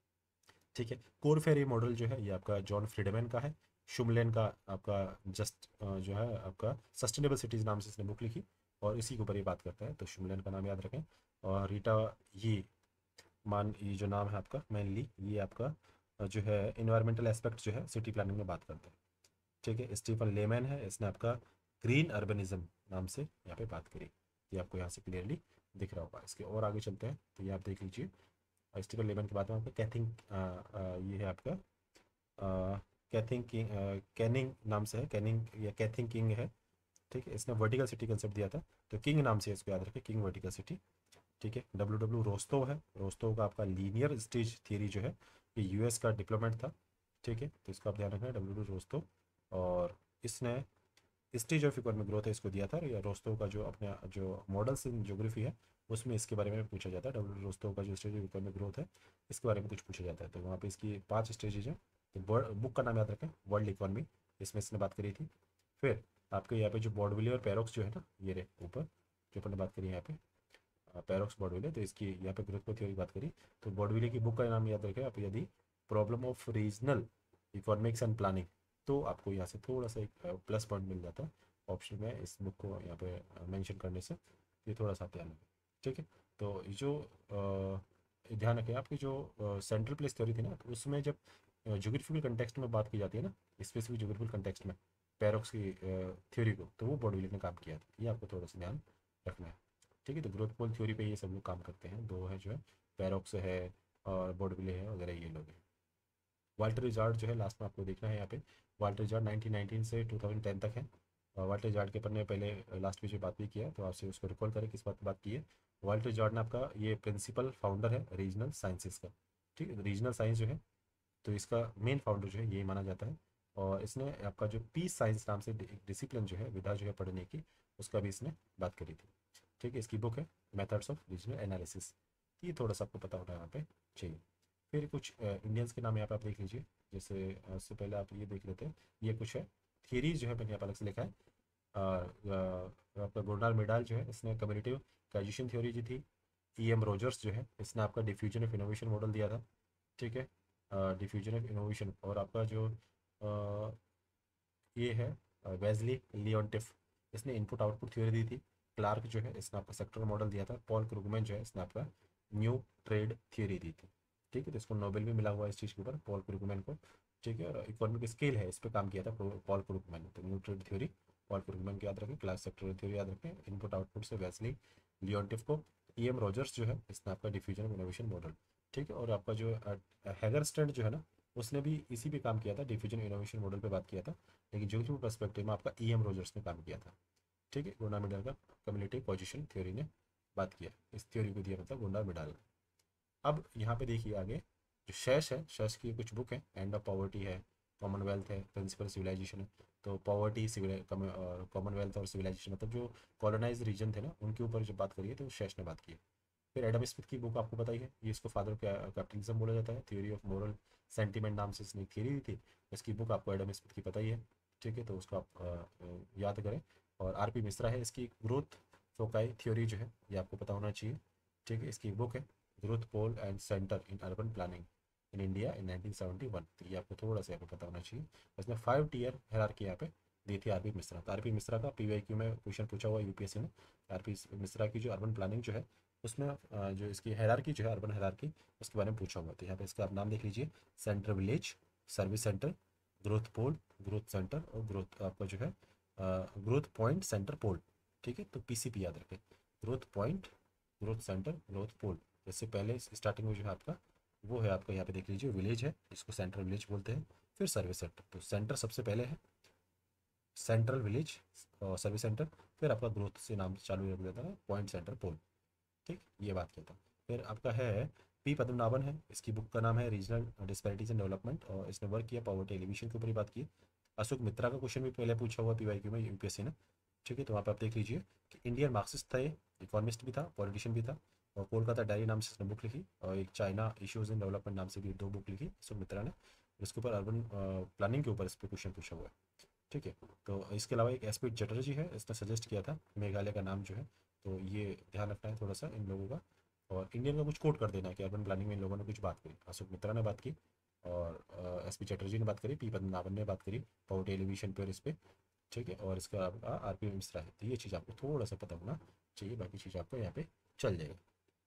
Speaker 1: ठीक है, कोर फेरी मॉडल जो है ये आपका जॉन फ्रीडमैन का है। शुमलेन का आपका जस्ट जो है आपका सस्टेनेबल सिटीज़ नाम से इसने बुक लिखी, और इसी के ऊपर ये बात करता है, तो शुमलेन का नाम याद रखें। और रीटा ये मान, ये जो नाम है आपका मेनली ये आपका अ, जो है इन्वायरमेंटल एस्पेक्ट जो है सिटी प्लानिंग में बात करते हैं। ठीक है, स्टीफन लेमैन है, इसने आपका ग्रीन अर्बनिज्म नाम से यहाँ पे बात करी, ये आपको यहाँ से क्लियरली दिख रहा होगा। इसके और आगे चलते हैं, तो ये आप देख लीजिए। स्टीफन लेमैन के बाद में आपका कैथिंग, ये है आपका कैथिंग किंग, कैनिंग नाम से है, कैनिंग या कैथिंग किंग है। ठीक है, इसने वर्टिकल सिटी कंसेप्ट दिया था, तो किंग नाम से इसको याद रखें, किंग वर्टिकल सिटी। ठीक है, डब्ल्यू डब्ल्यू रोस्टो है, रोस्टो का आपका लीनियर स्टेज थियरी जो है, ये यूएस का डिप्लोमेट था। ठीक है, तो इसको आप ध्यान रखना है, डब्ल्यू डब्ल्यू रोस्टो। और इसने स्टेज ऑफ इकोनॉमिक ग्रोथ है इसको दिया था, या रोस्टो का जो अपने जो मॉडल्स इन ज्योग्राफी है उसमें इसके बारे में पूछा जाता है। डब्ल्यू रोस्टो का जो स्टेज ऑफ इकोनॉमिक ग्रोथ है इसके बारे में कुछ पूछा जाता है, तो वहाँ पे इसकी पांच स्टेजेज हैं। तो बुक का नाम याद रखें, वर्ल्ड इकोनॉमी, इसमें इसने बात करी थी। फिर आपके यहाँ पे जो बॉर्डविले और पैरोक्स जो है ना, ये रहे ऊपर जो अपन ने बात करी है यहाँ पे, पैरोक्स बॉर्डविले, तो इसकी यहाँ पे ग्रोथ को थ्योरी बात करी। तो बॉर्डविले की बुक का नाम याद रखें आप, यदि problem of regional economics and planning, तो आपको यहाँ से थोड़ा सा एक प्लस पॉइंट मिल जाता है ऑप्शन में इस बुक को यहाँ पे मेंशन करने से, ये थोड़ा सा ध्यान रखें। ठीक है, तो ये जो अ, ध्यान रखें, आपकी जो सेंट्रल प्लेस थ्योरी थी ना, तो उसमें जब ज्योग्राफिकल कंटेक्स्ट में बात की जाती है ना, स्पेसिफिक ज्योग्राफिकल कंटेक्स्ट में पैरोक्स की थ्योरी को, तो वो बॉर्डविले ने काम किया था, ये आपको थोड़ा सा ध्यान रखना है। ठीक है। तो ग्रोथ पोल थ्योरी पे ये सब लोग काम करते हैं, दो है जो है, पैरोक्स है और बोर्डविले है वगैरह, ये लोग हैं। वाल्टर रिजार्ड जो है लास्ट में आपको देखना है यहाँ पे, वाल्टर रिजार्ड नाइनटीन नाइनटीन से टू थाउजेंड टेन तक है। और वाल्टर रिजार्ड के ऊपर ने पहले लास्ट में जो बात भी किया, तो आपसे उसको रिकॉल करें किस बात की बात की है। वाल्टर रिजार्ड ने आपका ये प्रिंसिपल फाउंडर है रीजनल साइंसेस का। ठीक है, रीजनल साइंस जो है, तो इसका मेन फाउंडर जो है ये माना जाता है। और इसने आपका जो पीस साइंस नाम से एक डिसिप्लिन जो है, विधा जो है पढ़ने की, उसका भी इसने बात करी थी। ठीक है, इसकी बुक है मेथड्स ऑफ रीजनल एनालिसिस। ये थोड़ा सा आपको पता होना यहाँ पे चाहिए। फिर कुछ इंडियंस के नाम यहाँ पे आप देख लीजिए। जैसे अ, उससे पहले आप ये देख लेते हैं, ये कुछ है थियरीज जो है मैंने यहाँ पर अलग से लिखा है। अ, अ, आपका गोर्डाल मेडाल जो है, इसने कम्युनिटिव काइजेशन थ्योरी दी थी। ई एम रोजर्स जो है, इसने आपका डिफ्यूजन ऑफ इनोवेशन मॉडल दिया था। ठीक है, डिफ्यूजन ऑफ इनोवेशन। और आपका जो अ, ये है वेजली लियोनटिफ, इसने इनपुट आउटपुट थ्योरी दी थी। क्लार्क जो है, इसने आपका सेक्टर मॉडल दिया था। पॉल क्रुगमैन जो है, इसने आपका न्यू ट्रेड थ्योरी दी थी। ठीक है, तो इसको नोबेल भी मिला हुआ है इस चीज़ के ऊपर, पॉल क्रुगमैन को। ठीक है, और इकोनॉमिक स्केल है, इस पर काम किया था पॉल क्रुगमैन ने। तो new trade theory Paul Krugman की याद रखें, क्लास सेक्टर थ्योरी याद रखें, इनपुट आउटपुट से वेस्ली लियोनटिफ को। ई एम रोजर्स जो है, इसने आपका डिफ्यूजन ऑफ इनोवेशन मॉडल। ठीक है, और आपका जो हैगरस्टैंड जो है ना, उसने भी इसी पे काम किया था, डिफ्यूजन इनोवेशन मॉडल पे बात किया था। लेकिन ज्योग्राफिकल पर्सपेक्टिव में आपका ई एम रोजर्स ने काम किया था। ठीक है, गोंडा मिडाल का कम्युनिटी पोजिशन थ्योरी ने बात किया, इस थ्योरी को दिया मतलब गोंडा मिडाल। अब यहाँ पे देखिए आगे, जो शैश है, शैश की कुछ बुक है, एंड ऑफ पॉवर्टी है, कॉमनवेल्थ है, प्रिंसिपल सिविलाइजेशन है। तो पॉवर्टी कॉमनवेल्थ और सिविलाइजेशन, मतलब जो कॉलोनाइज रीजन थे ना, उनके ऊपर जब बात करिए तो शैश ने बात की है। फिर एडम स्मिथ की बुक आपको बताई है, ये इसको फादर ऑफ कैपिटलिज्म बोला जाता है। थ्योरी ऑफ मोरल सेंटीमेंट नाम से इसने एक थ्योरी दी थी। इसकी बुक आपको एडम स्मिथ की पता ही है। ठीक है, तो उसको आप अ, अ, याद करें। और आर पी मिश्रा है, इसकी ग्रोथ फोकाई थ्योरी जो है, ये आपको पता होना चाहिए। ठीक है, इसकी बुक है growth pole and centre in urban planning in India in nineteen seventy one. तो ये आपको थोड़ा सा यहाँ पे पता होना चाहिए। इसने फाइव टीयर हायरार्की यहाँ पे दी थी आर पी मिश्रा। तो आर पी मिश्रा का पी वाई क्यू में क्वेश्चन पूछा हुआ यूपीएससी में। आर पी मिश्रा की जो अर्बन प्लानिंग जो है, उसमें अ, जो इसकी हायरार्की जो है, अर्बन हायरार्की, उसके बारे में पूछा हुआ। तो यहाँ पे इसका आप नाम देख लीजिए, centre village, service centre, growth pole, growth centre, और ग्रोथ आपका जो है ग्रोथ पॉइंट सेंटर पोल। ठीक है, तो पीसीपी याद रखें, growth point, growth centre, growth pole. इससे पहले स्टार्टिंग में जो है आपका, वो है आपका यहाँ पे देख लीजिए, विलेज है, इसको सेंट्रल विलेज बोलते हैं। फिर सर्विस सेंटर, तो सेंटर सबसे पहले है, सेंट्रल विलेज और सर्विस सेंटर। फिर आपका ग्रोथ से नाम चालू हो जाता है, पॉइंट सेंटर पोल। ठीक, ये बात किया था। फिर आपका है पी पद्मनाभन है, इसकी बुक का नाम है रीजनल डिस्पैरिटीज एंड डेवलपमेंट, और इसने वर्क किया पॉवर्टी एलिवेशन के ऊपर ही बात की। अशोक मित्रा का क्वेश्चन भी पहले पूछा हुआ पीवाईक्यू में यूपीएससी ने। ठीक है, तो वहाँ पे आप देख लीजिए कि इंडियन मार्क्सिस्ट था, ये इकोनॉमिस्ट भी था, पॉलिटिशियन भी था। और कोलकाता डायरी नाम से इसने बुक लिखी, और एक चाइना इश्यूज इन डेवलपमेंट नाम से भी दो बुक लिखी अशोक मित्रा ने। इसके ऊपर अर्बन प्लानिंग के ऊपर इस पर क्वेश्चन पूछा हुआ है। ठीक है, तो इसके अलावा एक एस पी चटर्जी है, इसने सजेस्ट किया था मेघालय का नाम जो है, तो ये ध्यान रखना है थोड़ा सा इन लोगों का। और इंडियन का कुछ कोट कर देना है कि अर्बन प्लानिंग में इन लोगों ने कुछ बात करी, अशोक मित्रा ने बात की, और एस पी चटर्जी ने बात करी, पी पद्मनाभन ने बात करी पावर टेलीविजन पर इस पर। ठीक है, और इसका आपका आर पी मिश्रा है। तो ये चीज़ आपको थोड़ा सा पता होना चाहिए, बाकी चीज़ आपको यहाँ पे चल जाएगा।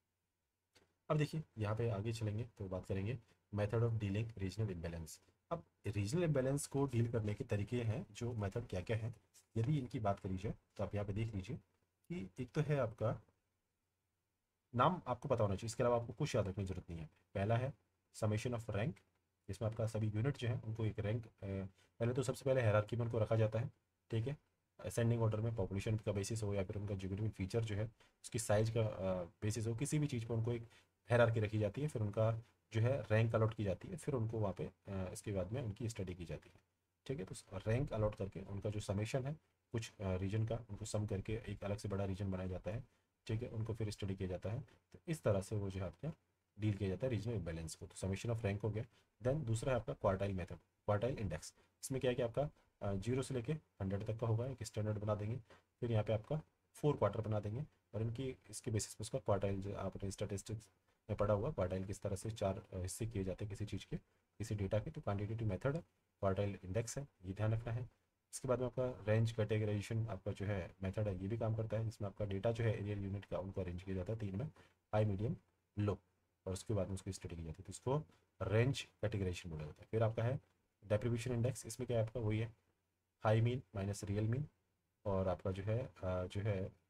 Speaker 1: अब देखिए यहाँ पे आगे चलेंगे तो बात करेंगे method of dealing regional imbalance. अब रीजनल इम्बैलेंस को डील करने के तरीके हैं, जो मेथड क्या क्या है, यदि इनकी बात करी जाए तो आप यहाँ पे देख लीजिए कि एक तो है आपका, नाम आपको पता होना चाहिए, इसके अलावा आपको कुछ याद रखने की जरूरत नहीं है। पहला है समेशन ऑफ रैंक, इसमें आपका सभी यूनिट जो है उनको एक रैंक, पहले तो सबसे पहले हायरार्की में उनको रखा जाता है। ठीक है, असेंडिंग ऑर्डर में पॉपुलेशन का बेसिस हो, या फिर उनका ज्योग्राफिक फीचर जो है उसकी साइज का बेसिस हो, किसी भी चीज़ पर उनको एक हायरार्की रखी जाती है। फिर उनका जो है रैंक अलॉट की जाती है, फिर उनको वहाँ पे अ, इसके बाद में उनकी स्टडी की जाती है। ठीक है, तो रैंक अलॉट करके उनका जो समेशन है कुछ रीजन का, उनको सम करके एक अलग से बड़ा रीजन बनाया जाता है। ठीक है, उनको फिर स्टडी किया जाता है। तो इस तरह से वो जो है आपका डील किया जाता है रीजनल इम्बैलेंस को। तो समेशन ऑफ रैंक हो गया। देन दूसरा है आपका क्वार्टाइल मेथड, क्वार्टाइल इंडेक्स। इसमें क्या है कि आपका जीरो से लेके हंड्रेड तक का होगा, एक स्टैंडर्ड बना देंगे। फिर यहाँ पे आपका फोर क्वार्टर बना देंगे, और इनकी इसके बेसिस पे उसका क्वार्टाइल, जो आपने स्टैटिस्टिक्स में पढ़ा हुआ, क्वार्टाइल किस तरह से चार अ, हिस्से किए जाते हैं किसी चीज़ के, किसी डेटा के। तो क्वान्टिटेटिव मेथड है, क्वार्टाइल इंडेक्स है, ये ध्यान रखना है। इसके बाद में आपका रेंज कैटेगराइजेशन आपका जो है मेथड है, ये भी काम करता है, जिसमें आपका डेटा जो है एरियल यूनिट का उनको अरेंज किया जाता है तीन में, हाई मीडियम लो, और उसके बाद में उसकी स्टडी की जाती है। तो इसको रेंज कैटेगराइजेशन बोला जाता है। फिर आपका है डेप्रीवेशन इंडेक्स, इसमें क्या है आपका वही है, high mean minus real mean, और आपका जो है अ, जो है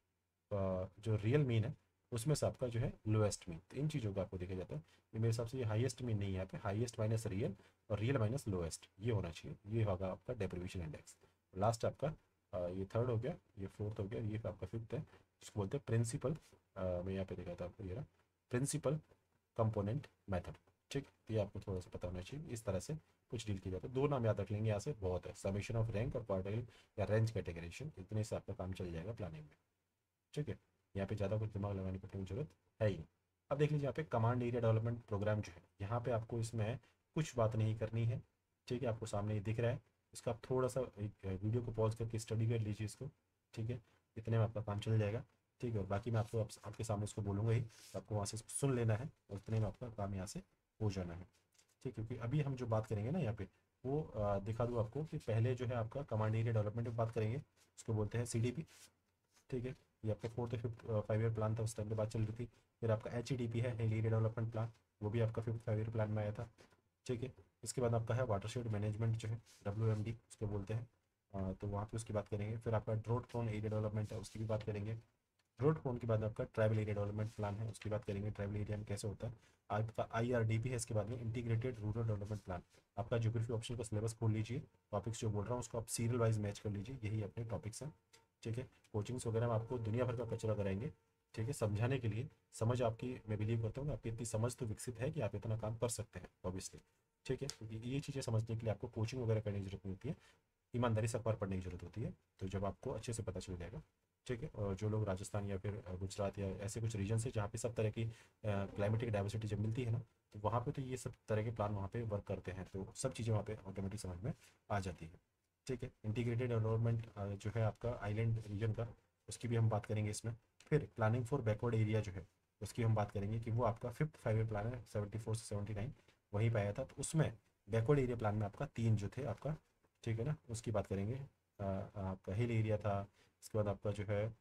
Speaker 1: जो रियल मीन है उसमें से आपका जो है लोएस्ट मीन, तो इन चीज़ों का आपको देखा जाता है। ये मेरे हिसाब से ये हाईएस्ट मीन नहीं है यहाँ पे, हाईएस्ट माइनस रियल और रियल माइनस लोएस्ट ये होना चाहिए, ये होगा आपका डेप्रिवेशन इंडेक्स। लास्ट आपका अ, ये थर्ड हो गया, ये फोर्थ हो गया, ये आपका फिफ्थ है, जिसको बोलते हैं प्रिंसिपल, मैं यहाँ पे देखा था आपको, ये रहा प्रिंसिपल कंपोनेंट मेथड। ठीक, तो ये आपको थोड़ा सा पता होना चाहिए, इस तरह से कुछ डील किया जाता है। दो नाम याद रख लेंगे यहाँ से, बहुत है, समेशन ऑफ रैंक और क्वार्टाइल या रेंज कैटेगराइजेशन, इतने से आपका काम चल जाएगा प्लानिंग में। ठीक है, यहाँ पे ज़्यादा कुछ दिमाग लगाने की जरूरत है ही नहीं। अब देख लीजिए यहाँ पे कमांड एरिया डेवलपमेंट प्रोग्राम जो है, यहाँ पे आपको इसमें कुछ बात नहीं करनी है। ठीक है, आपको सामने ये दिख रहा है, इसका आप थोड़ा सा एक वीडियो को पॉज करके स्टडी कर लीजिए इसको। ठीक है, इतने में आपका काम चल जाएगा। ठीक है, और बाकी मैं आपको आप, आपके सामने इसको बोलूँगा ही, तो आपको वहाँ से इसको सुन लेना है और इतने में आपका काम यहाँ से हो जाना है। ठीक है, क्योंकि अभी हम जो बात करेंगे ना यहाँ पे, वो आ, दिखा दूँ आपको कि पहले जो है आपका कमांड एरिया डेवलपमेंट की बात करेंगे, उसको बोलते हैं सी डी पी। ठीक है, ये आपका fourth fifth five year plan था, उस टाइम पे बात चल रही थी। फिर आपका एच ई डी पी है, हिल एरिया डेवलपमेंट प्लान, वो भी आपका फिफ्थ फाइव ईयर प्लान में आया था। ठीक है, इसके बाद आपका है वाटरशेड मैनेजमेंट जो है, डब्ल्यू एम डी उसको बोलते हैं, अ, तो वहाँ पे उसकी बात करेंगे। फिर आपका ड्रोट प्रोन एरिया डेवलपमेंट है, उसकी भी बात करेंगे। ड्रोट प्रोन के बाद आपका ट्राइबल एरिया डेवलपमेंट प्लान है, उसकी बात करेंगे, ट्राइबल एरिया में कैसे होता है। आपका आई आर डी पी है, इसके बाद में इंटीग्रेटेड रूरल डेवलपमेंट प्लान। आपका ज्योग्राफी ऑप्शन का सिलेबस खोल लीजिए, टॉपिक्स जो बोल रहा हूँ उसको आप सीरियल वाइज मैच कर लीजिए, यही अपने टॉपिक्स हैं। ठीक है, कोचिंग्स वगैरह में आपको दुनिया भर का कचरा कराएंगे, ठीक है, समझाने के लिए। समझ आपकी, मैं बिलीव करता हूँ आपकी इतनी समझ तो विकसित है कि आप इतना काम कर सकते हैं ऑब्वियसली। ठीक है, क्योंकि ये चीज़ें समझने के लिए आपको कोचिंग वगैरह करने की जरूरत नहीं होती है, ईमानदारी से अखबार पढ़ने की जरूरत होती है, तो जब आपको अच्छे से पता चल जाएगा। ठीक है, और जो लोग राजस्थान या फिर गुजरात या ऐसे कुछ रीजन से जहाँ पे सब तरह की क्लाइमेटिक डाइवर्सिटी जब मिलती है ना, तो वहाँ पे तो ये सब तरह के प्लान वहाँ पे वर्क करते हैं, तो सब चीज़ें वहाँ पे ऑटोमेटिक समझ में आ जाती है। ठीक है, इंटीग्रेटेड डेवलपमेंट जो है आपका आइलैंड रीजन का, उसकी भी हम बात करेंगे इसमें। फिर प्लानिंग फॉर बैकवर्ड एरिया जो है, उसकी हम बात करेंगे कि वो आपका फिफ्थ फाइव ईयर प्लान है, सेवेंटी फोर से सेवेंटी नाइन वहीं पे आया था, तो उसमें बैकवर्ड एरिया प्लान में आपका तीन जो थे आपका, ठीक है ना, उसकी बात करेंगे। अ, आपका हिल एरिया था, इसके बाद आपका जो है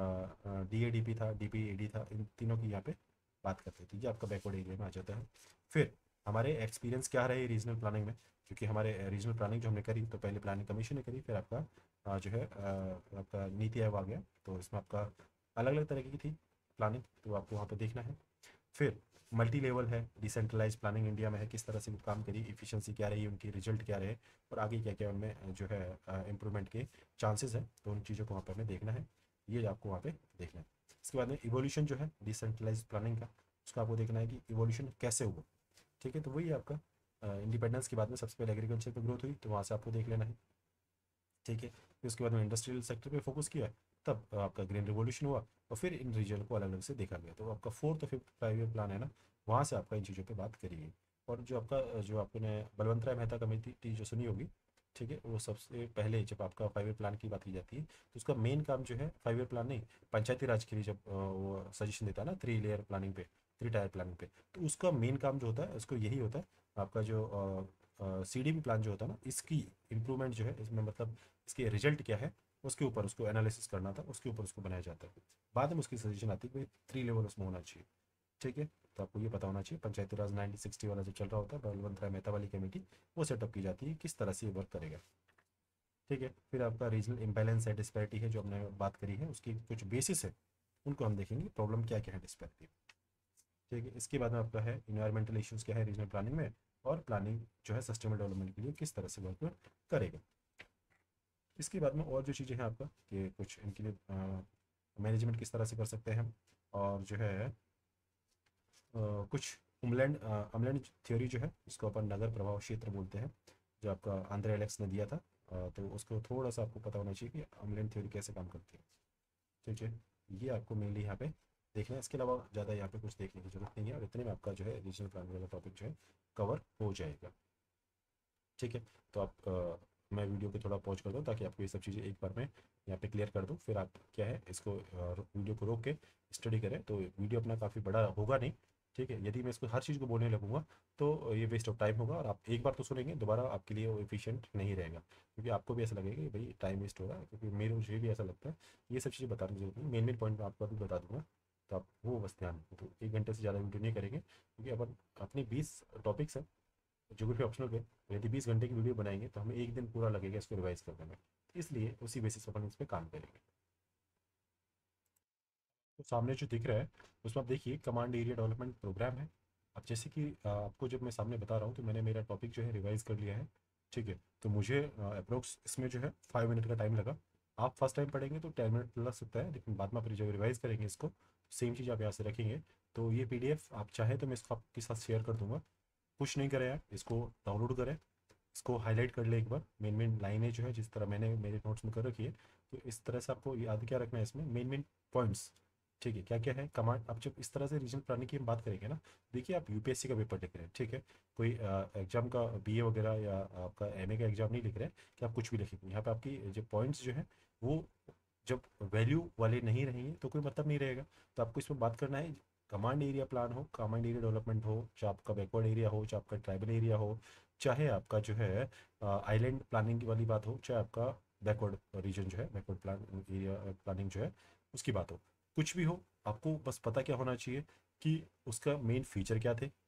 Speaker 1: डी ए डी पी था, डी पी ए डी था, इन तीनों की यहाँ पे बात करते थे, ये आपका बैकवर्ड एरिया में आ जाता है। फिर हमारे एक्सपीरियंस क्या रहे रीजनल प्लानिंग में, क्योंकि हमारे रीजनल प्लानिंग जो हमने करी, तो पहले प्लानिंग कमीशन ने करी, फिर आपका अ, जो है अ, आपका नीति आयोग आ गया, तो इसमें आपका अलग अलग तरह की थी प्लानिंग, तो आपको वहाँ पे देखना है। फिर मल्टी लेवल है, डिसेंट्रलाइज प्लानिंग इंडिया में है, किस तरह से वो काम करी, इफिशिएंसी क्या रही, उनकी रिजल्ट क्या रहे, और आगे क्या क्या उनमें जो है इम्प्रूवमेंट के चांसेस है, तो उन चीज़ों को वहाँ पर हमें देखना है, ये आपको वहाँ पे देखना है। इसके बाद में इवोल्यूशन जो है डिसेंट्रलाइज प्लानिंग का, उसका आपको देखना है कि इवोल्यूशन कैसे हुआ। ठीक है, तो वही आपका इंडिपेंडेंस के बाद में सबसे पहले एग्रीकल्चर पर ग्रोथ हुई, तो वहाँ से आपको देख लेना है। ठीक है, फिर उसके बाद में इंडस्ट्रियल सेक्टर पे फोकस किया, तब आपका ग्रीन रिवॉल्यूशन हुआ, और फिर इन रीजन को अलग अलग से देखा गया, तो आपका फोर्थ और फिफ्थ फाइव ईयर प्लान है ना, वहाँ से आपका इन चीज़ों पे बात करी गई। और जो आपका जो आपने बलवंत राय मेहता कमेटी जो सुनी होगी, ठीक है, वो सबसे पहले जब आपका फाइव ईयर प्लान की बात की जाती है, तो उसका मेन काम जो है फाइव ईयर प्लान नहीं, पंचायती राज के लिए जब अ, वो सजेशन देता है ना, थ्री लेयर प्लानिंग पे, थ्री टायर प्लानिंग पे, तो उसका मेन काम जो होता है उसको यही होता है, आपका जो सी डी पी प्लान जो होता है ना, इसकी इम्प्रूवमेंट जो है इसमें, मतलब इसके रिजल्ट क्या है, उसके ऊपर उसको एनालिसिस करना था, उसके ऊपर उसको बनाया जाता है। बाद में उसकी सजेशन आती है कि थ्री लेवल उसमें होना चाहिए। ठीक है, तो आपको ये पता होना चाहिए, पंचायती राज नाइनटीन सिक्सटी वाला जो चल रहा होता है, बलवंत राय मेहता वाली कमेटी, वो सेटअप की जाती है, किस तरह से ये वर्क करेगा। ठीक है, फिर आपका रीजनल इम्बैलेंस है, डिस्पैरिटी है, जो हमने बात करी है, उसकी कुछ बेसिस है, उनको हम देखेंगे, प्रॉब्लम क्या क्या है डिस्पैरिटी। ठीक है, इसके बाद में आपका है इन्वायरमेंटल इश्यूज़ क्या है रीजनल प्लानिंग में, और प्लानिंग जो है सस्टेनेबल डेवलपमेंट के लिए किस तरह से वर्क करेगा। इसके बाद में और जो चीज़ें हैं आपका, कि कुछ इनके लिए मैनेजमेंट किस तरह से कर सकते हैं हम, और जो है अ, कुछ अमलैंड अमलैंड थ्योरी जो है, इसको अपन नगर प्रभाव क्षेत्र बोलते हैं, जो आपका आंध्र एलेक्स ने दिया था, अ, तो उसको थोड़ा सा आपको पता होना चाहिए कि अमलैंड थ्योरी कैसे काम करती है। ठीक है, ये आपको मेनली यहाँ पे देखना है, इसके अलावा ज़्यादा यहाँ पे कुछ देखने की जरूरत नहीं है, और इतने में आपका जो है रीजनल प्लानिंग वाला टॉपिक जो है कवर हो जाएगा। ठीक है, तो आप अ, मैं वीडियो को थोड़ा पॉज कर दूँ, ताकि आपको ये सब चीज़ें एक बार मैं यहाँ पे क्लियर कर दूँ, फिर आप क्या है इसको अ, वीडियो को रोक के स्टडी करें, तो वीडियो अपना काफ़ी बड़ा होगा नहीं। ठीक है, यदि मैं इसको हर चीज़ को बोलने लगूंगा, तो ये वेस्ट ऑफ टाइम होगा, और आप एक बार तो सुनेंगे, दोबारा आपके लिए वो एफिशिएंट नहीं रहेगा, क्योंकि आपको भी ऐसा लगेगा कि भाई टाइम वेस्ट हो रहा है, क्योंकि मेरे मुझे भी ऐसा लगता है। ये सब चीज़ें बताने की जरूरत नहीं, मेन मेन पॉइंट मैं आपको अभी बता दूंगा, तो आप वो बस ध्यान रखें। तो एक घंटे से ज़्यादा वीडियो नहीं करेंगे, क्योंकि अपन अपनी बीस टॉपिक्स हैं ज्योग्राफी ऑप्शनल पे, यदि बीस घंटे की वीडियो बनाएंगे तो हमें एक दिन पूरा लगेगा इसको रिवाइज करने में, इसलिए उसी बेसिस पर अपन इस पर काम करेंगे। तो सामने जो दिख रहा है उसमें आप देखिए कमांड एरिया डेवलपमेंट प्रोग्राम है। अब जैसे कि अ, आपको जब मैं सामने बता रहा हूँ तो मैंने मेरा टॉपिक जो है रिवाइज कर लिया है। ठीक है, तो मुझे अप्रोक्स इसमें जो है फाइव मिनट का टाइम लगा। आप फर्स्ट टाइम पढ़ेंगे तो टेन मिनट लग सकता है, लेकिन बाद में आप जब रिवाइज करेंगे इसको सेम चीज़ आप यहाँ से रखेंगे। तो ये पीडीएफ आप चाहें तो मैं इसको आपके साथ शेयर कर दूंगा। कुछ नहीं करें आप, इसको डाउनलोड करें, इसको हाईलाइट कर ले एक बार, मेन मेन लाइनें जो है जिस तरह मैंने मेरे नोट्स में कर रखी है। तो इस तरह से आपको याद क्या रखना है इसमें, मेन मेन पॉइंट्स। ठीक है, क्या क्या है कमांड। अब जब इस तरह से रीजन प्लानिंग की हम बात करेंगे ना, देखिए आप यूपीएससी का पेपर लिख रहे हैं, ठीक है, कोई एग्जाम का बीए वगैरह या आपका एमए का एग्जाम नहीं लिख रहे हैं कि आप कुछ भी लिखेंगे। यहाँ पे आपकी जो पॉइंट्स जो है वो जब वैल्यू वाले नहीं रहेंगे तो कोई मतलब नहीं रहेगा। तो आपको इसमें बात करना है, कमांड एरिया प्लान हो, कमांड एरिया डेवलपमेंट हो, चाहे आपका बैकवर्ड एरिया हो, चाहे आपका ट्राइबल एरिया हो, चाहे आपका जो है आइलैंड प्लानिंग वाली बात हो, चाहे आपका बैकवर्ड रीजन जो है बैकवर्ड प्लान एरिया प्लानिंग जो है उसकी बात हो, कुछ भी हो, आपको बस पता क्या होना चाहिए कि उसका मेन फीचर क्या थे,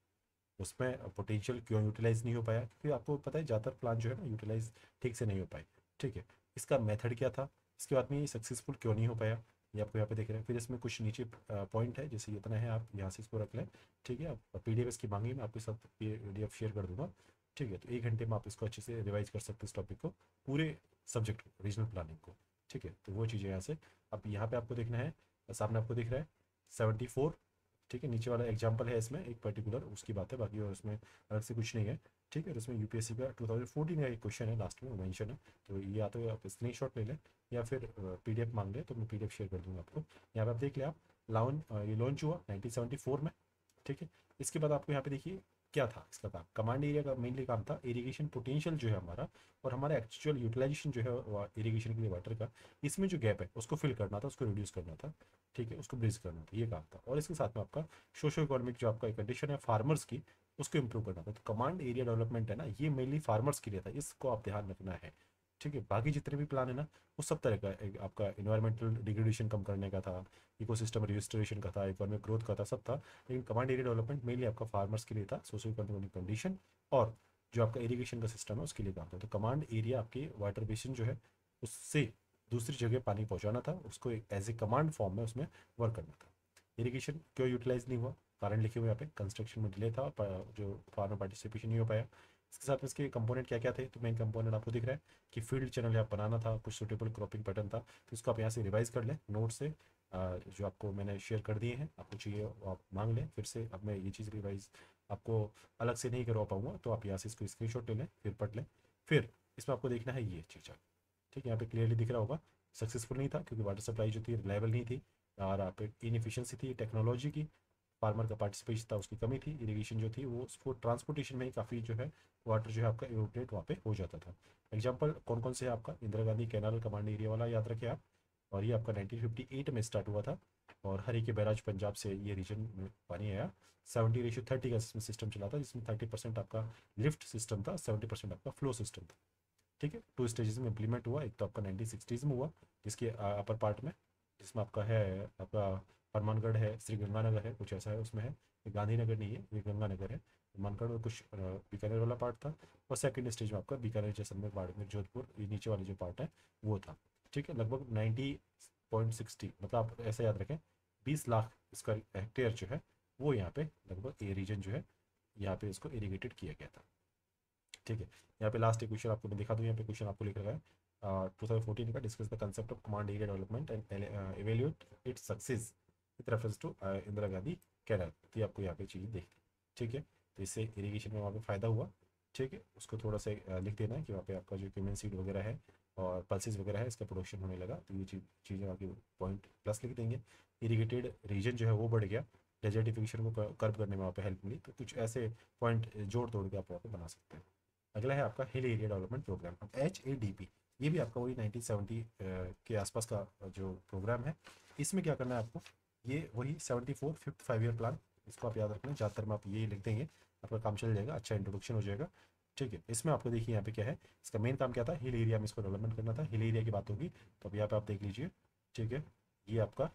Speaker 1: उसमें पोटेंशियल क्यों यूटिलाइज नहीं हो पाया, क्योंकि आपको पता है ज़्यादातर प्लान जो है ना यूटिलाइज ठीक से नहीं हो पाए। ठीक है, इसका मेथड क्या था, इसके बाद में ये सक्सेसफुल क्यों नहीं हो पाया, ये आपको यहाँ पे देख रहे हैं। फिर इसमें कुछ नीचे पॉइंट है, जैसे इतना है आप यहाँ से इसको रख लें। ठीक है, आप पी डी एफ इसकी मांगी, मैं आपके साथ पी डी एफ शेयर कर दूंगा। ठीक है, तो एक घंटे में आप इसको अच्छे से रिवाइज कर सकते हैं इस टॉपिक को, पूरे सब्जेक्ट रीजनल प्लानिंग को। ठीक है, तो वो चीज़ें यहाँ से अब यहाँ पे आपको देखना है, सामने आपको दिख रहा है सेवेंटी फोर। ठीक है, नीचे वाला एग्जाम्पल है इसमें एक पर्टिकुलर उसकी बात है, बाकी और उसमें अलग से कुछ नहीं है। ठीक है, तो इसमें यूपीएससी का टू थाउजेंड फोर्टीन का एक क्वेश्चन है, लास्ट में मेंशन है। तो ये या तो आप स्क्रीन शॉट ले लें या फिर पीडीएफ मांग लें, तो मैं पीडीएफ शेयर कर दूंगा आपको। यहाँ पे आप देख लें, आप लॉन्च ये लॉन्च हुआ नाइनटीन सेवेंटी फोर में। ठीक है, इसके बाद आपको यहाँ पे देखिए क्या था इसका काम, कमांड एरिया का मेनली काम था इरिगेशन पोटेंशियल जो है हमारा, और हमारा एक्चुअल यूटिलाइजेशन जो है इरिगेशन के लिए वाटर का, इसमें जो गैप है उसको फिल करना था, उसको रिड्यूस करना था। ठीक है, उसको ब्रिज करना था, ये काम था। और इसके साथ में आपका सोशो इकोनॉमिक जो आपका कंडीशन है फार्मर्स की, उसको इंप्रूव करना था। तो कमांड एरिया डेवलपमेंट है ना, ये मेनली फार्मर्स के लिए था, इसको आप ध्यान रखना है। ठीक है, बाकी जितने भी प्लान है ना वो सब तरह का एक आपका इन्वायरमेंटल डिग्रेडेशन कम करने का था, इकोसिस्टम रिस्टोरेशन का था, इकोनॉमिक ग्रोथ का था, सब था। लेकिन कमांड एरिया डेवलपमेंट मेनली आपका फार्मर्स के लिए था, सोशो इकोनॉमिक कंडीशन और जो आपका इरिगेशन का सिस्टम है उसके लिए काम था। तो कमांड एरिया आपके वाटर बेसिन जो है उससे दूसरी जगह पानी पहुंचाना था, उसको एज ए कमांड फॉर्म में उसमें वर्क करना था। इरिगेशन क्यों यूटिलाइज नहीं हुआ, कारण लिखे हुए यहाँ पे, कंस्ट्रक्शन में डिले था, जो फार्मर पार्टिसिपेशन नहीं हो पाया। इसके साथ में इसके कंपोनेंट क्या क्या थे, तो मेन कंपोनेंट आपको दिख रहा है कि फील्ड चैनल यहाँ बनाना था, कुछ सुटेबल क्रॉपिंग पैटर्न था। तो इसको आप यहाँ से रिवाइज कर लें नोट से, जो आपको मैंने शेयर कर दिए हैं, आपको चाहिए आप मांग लें फिर से। अब मैं ये चीज़ रिवाइज आपको अलग से नहीं करवा पाऊंगा, तो आप यहाँ से इसको स्क्रीनशॉट ले लें, फिर पढ़ लें। फिर इसमें आपको देखना है ये चीज़। ठीक है, यहाँ पे क्लियरली दिख रहा होगा सक्सेसफुल नहीं था क्योंकि वाटर सप्लाई जो थी रिलायबल नहीं थी, और आप इनएफिशिएंसी थी टेक्नोलॉजी की, फार्मर का पार्टिसिपेशन था उसकी कमी थी, इरिगेशन जो थी वो उसको ट्रांसपोर्टेशन में ही काफ़ी जो है वाटर जो है आपका इवोपरेट वहाँ पे हो जाता था। एग्जाम्पल कौन कौन से है आपका, Indira Gandhi canal command area वाला याद रखें आप, और ये आपका नाइनटीन फिफ्टी एट में स्टार्ट हुआ था। और हरी के बैराज पंजाब से ये रीजन में पानी आया। सेवेंटी रेशियो थर्टी का इसमें सिस्टम चला था, जिसमें थर्टी परसेंट आपका लिफ्ट सिस्टम था, सेवेंटी परसेंट आपका फ्लो सिस्टम था। ठीक है, टू स्टेजेस में इंप्लीमेंट हुआ, एक तो आपका नाइनटीन सिक्सटीज़ में हुआ जिसके अपर पार्ट में, जिसमें आपका है आपका हनुमानगढ़ है, श्री गंगानगर है, कुछ ऐसा है उसमें है, ये गांधीनगर नहीं है, ये गंगानगर है। हनुमानगढ़ और कुछ बीकानेर वाला पार्ट था, और सेकंड स्टेज में आपका बीकानेर जैसलमेर बाड़मेर जोधपुर ये नीचे वाली जो पार्ट है वो था। ठीक है, लगभग नाइन्टी पॉइंट सिक्सटी, मतलब आप ऐसा याद रखें बीस लाख इसका हेक्टेयर जो है वो यहाँ पे लगभग ए रीजन जो है यहाँ पे इसको इरीगेटेड किया गया था। ठीक है, यहाँ पे लास्ट एक क्वेश्चन आपको मैं दिखा दूँ, यहाँ पे क्वेश्चन आपको लिख रखा है टू थाउजेंड फोर्टीन का, discuss the concept of command area development and evaluate its success with reference to Indira Gandhi canal. तो ये आपको यहाँ पे चीज़ देख, ठीक है, तो इससे इरीगेशन में वहाँ पे फ़ायदा हुआ। ठीक है, उसको थोड़ा सा uh, लिख देना है कि वहाँ पे आपका जो क्यूमिन सीड वगैरह है और पल्सेस वगैरह है इसका प्रोडक्शन होने लगा, तो ये चीज़ चीज़ें आपकी पॉइंट प्लस लिख देंगे। इरीगेटेड रीजन जो है वो बढ़ गया, डेजर्टिफिकेशन को कर्व करने में वहाँ पे हेल्प मिली, तो कुछ ऐसे पॉइंट जोड़ तोड़ के आप वहाँ पे बना सकते हैं। अगला है आपका hill area development programme, H A D P. ये भी आपका वही नाइनटीन सेवेंटी के आसपास का जो प्रोग्राम है। इसमें क्या करना है आपको, ये वही seventy four fifth five year plan, इसको आप याद रखना, ज़्यादातर में आप ये लिख देंगे आपका काम चल जाएगा, अच्छा इंट्रोडक्शन हो जाएगा। ठीक है, इसमें आपको देखिए यहाँ पे क्या है, इसका मेन काम क्या था, हिल एरिया में इसको डेवलपमेंट करना था, हिल एरिया की बात होगी तो अब यहाँ पे आप देख लीजिए। ठीक है, ये आपका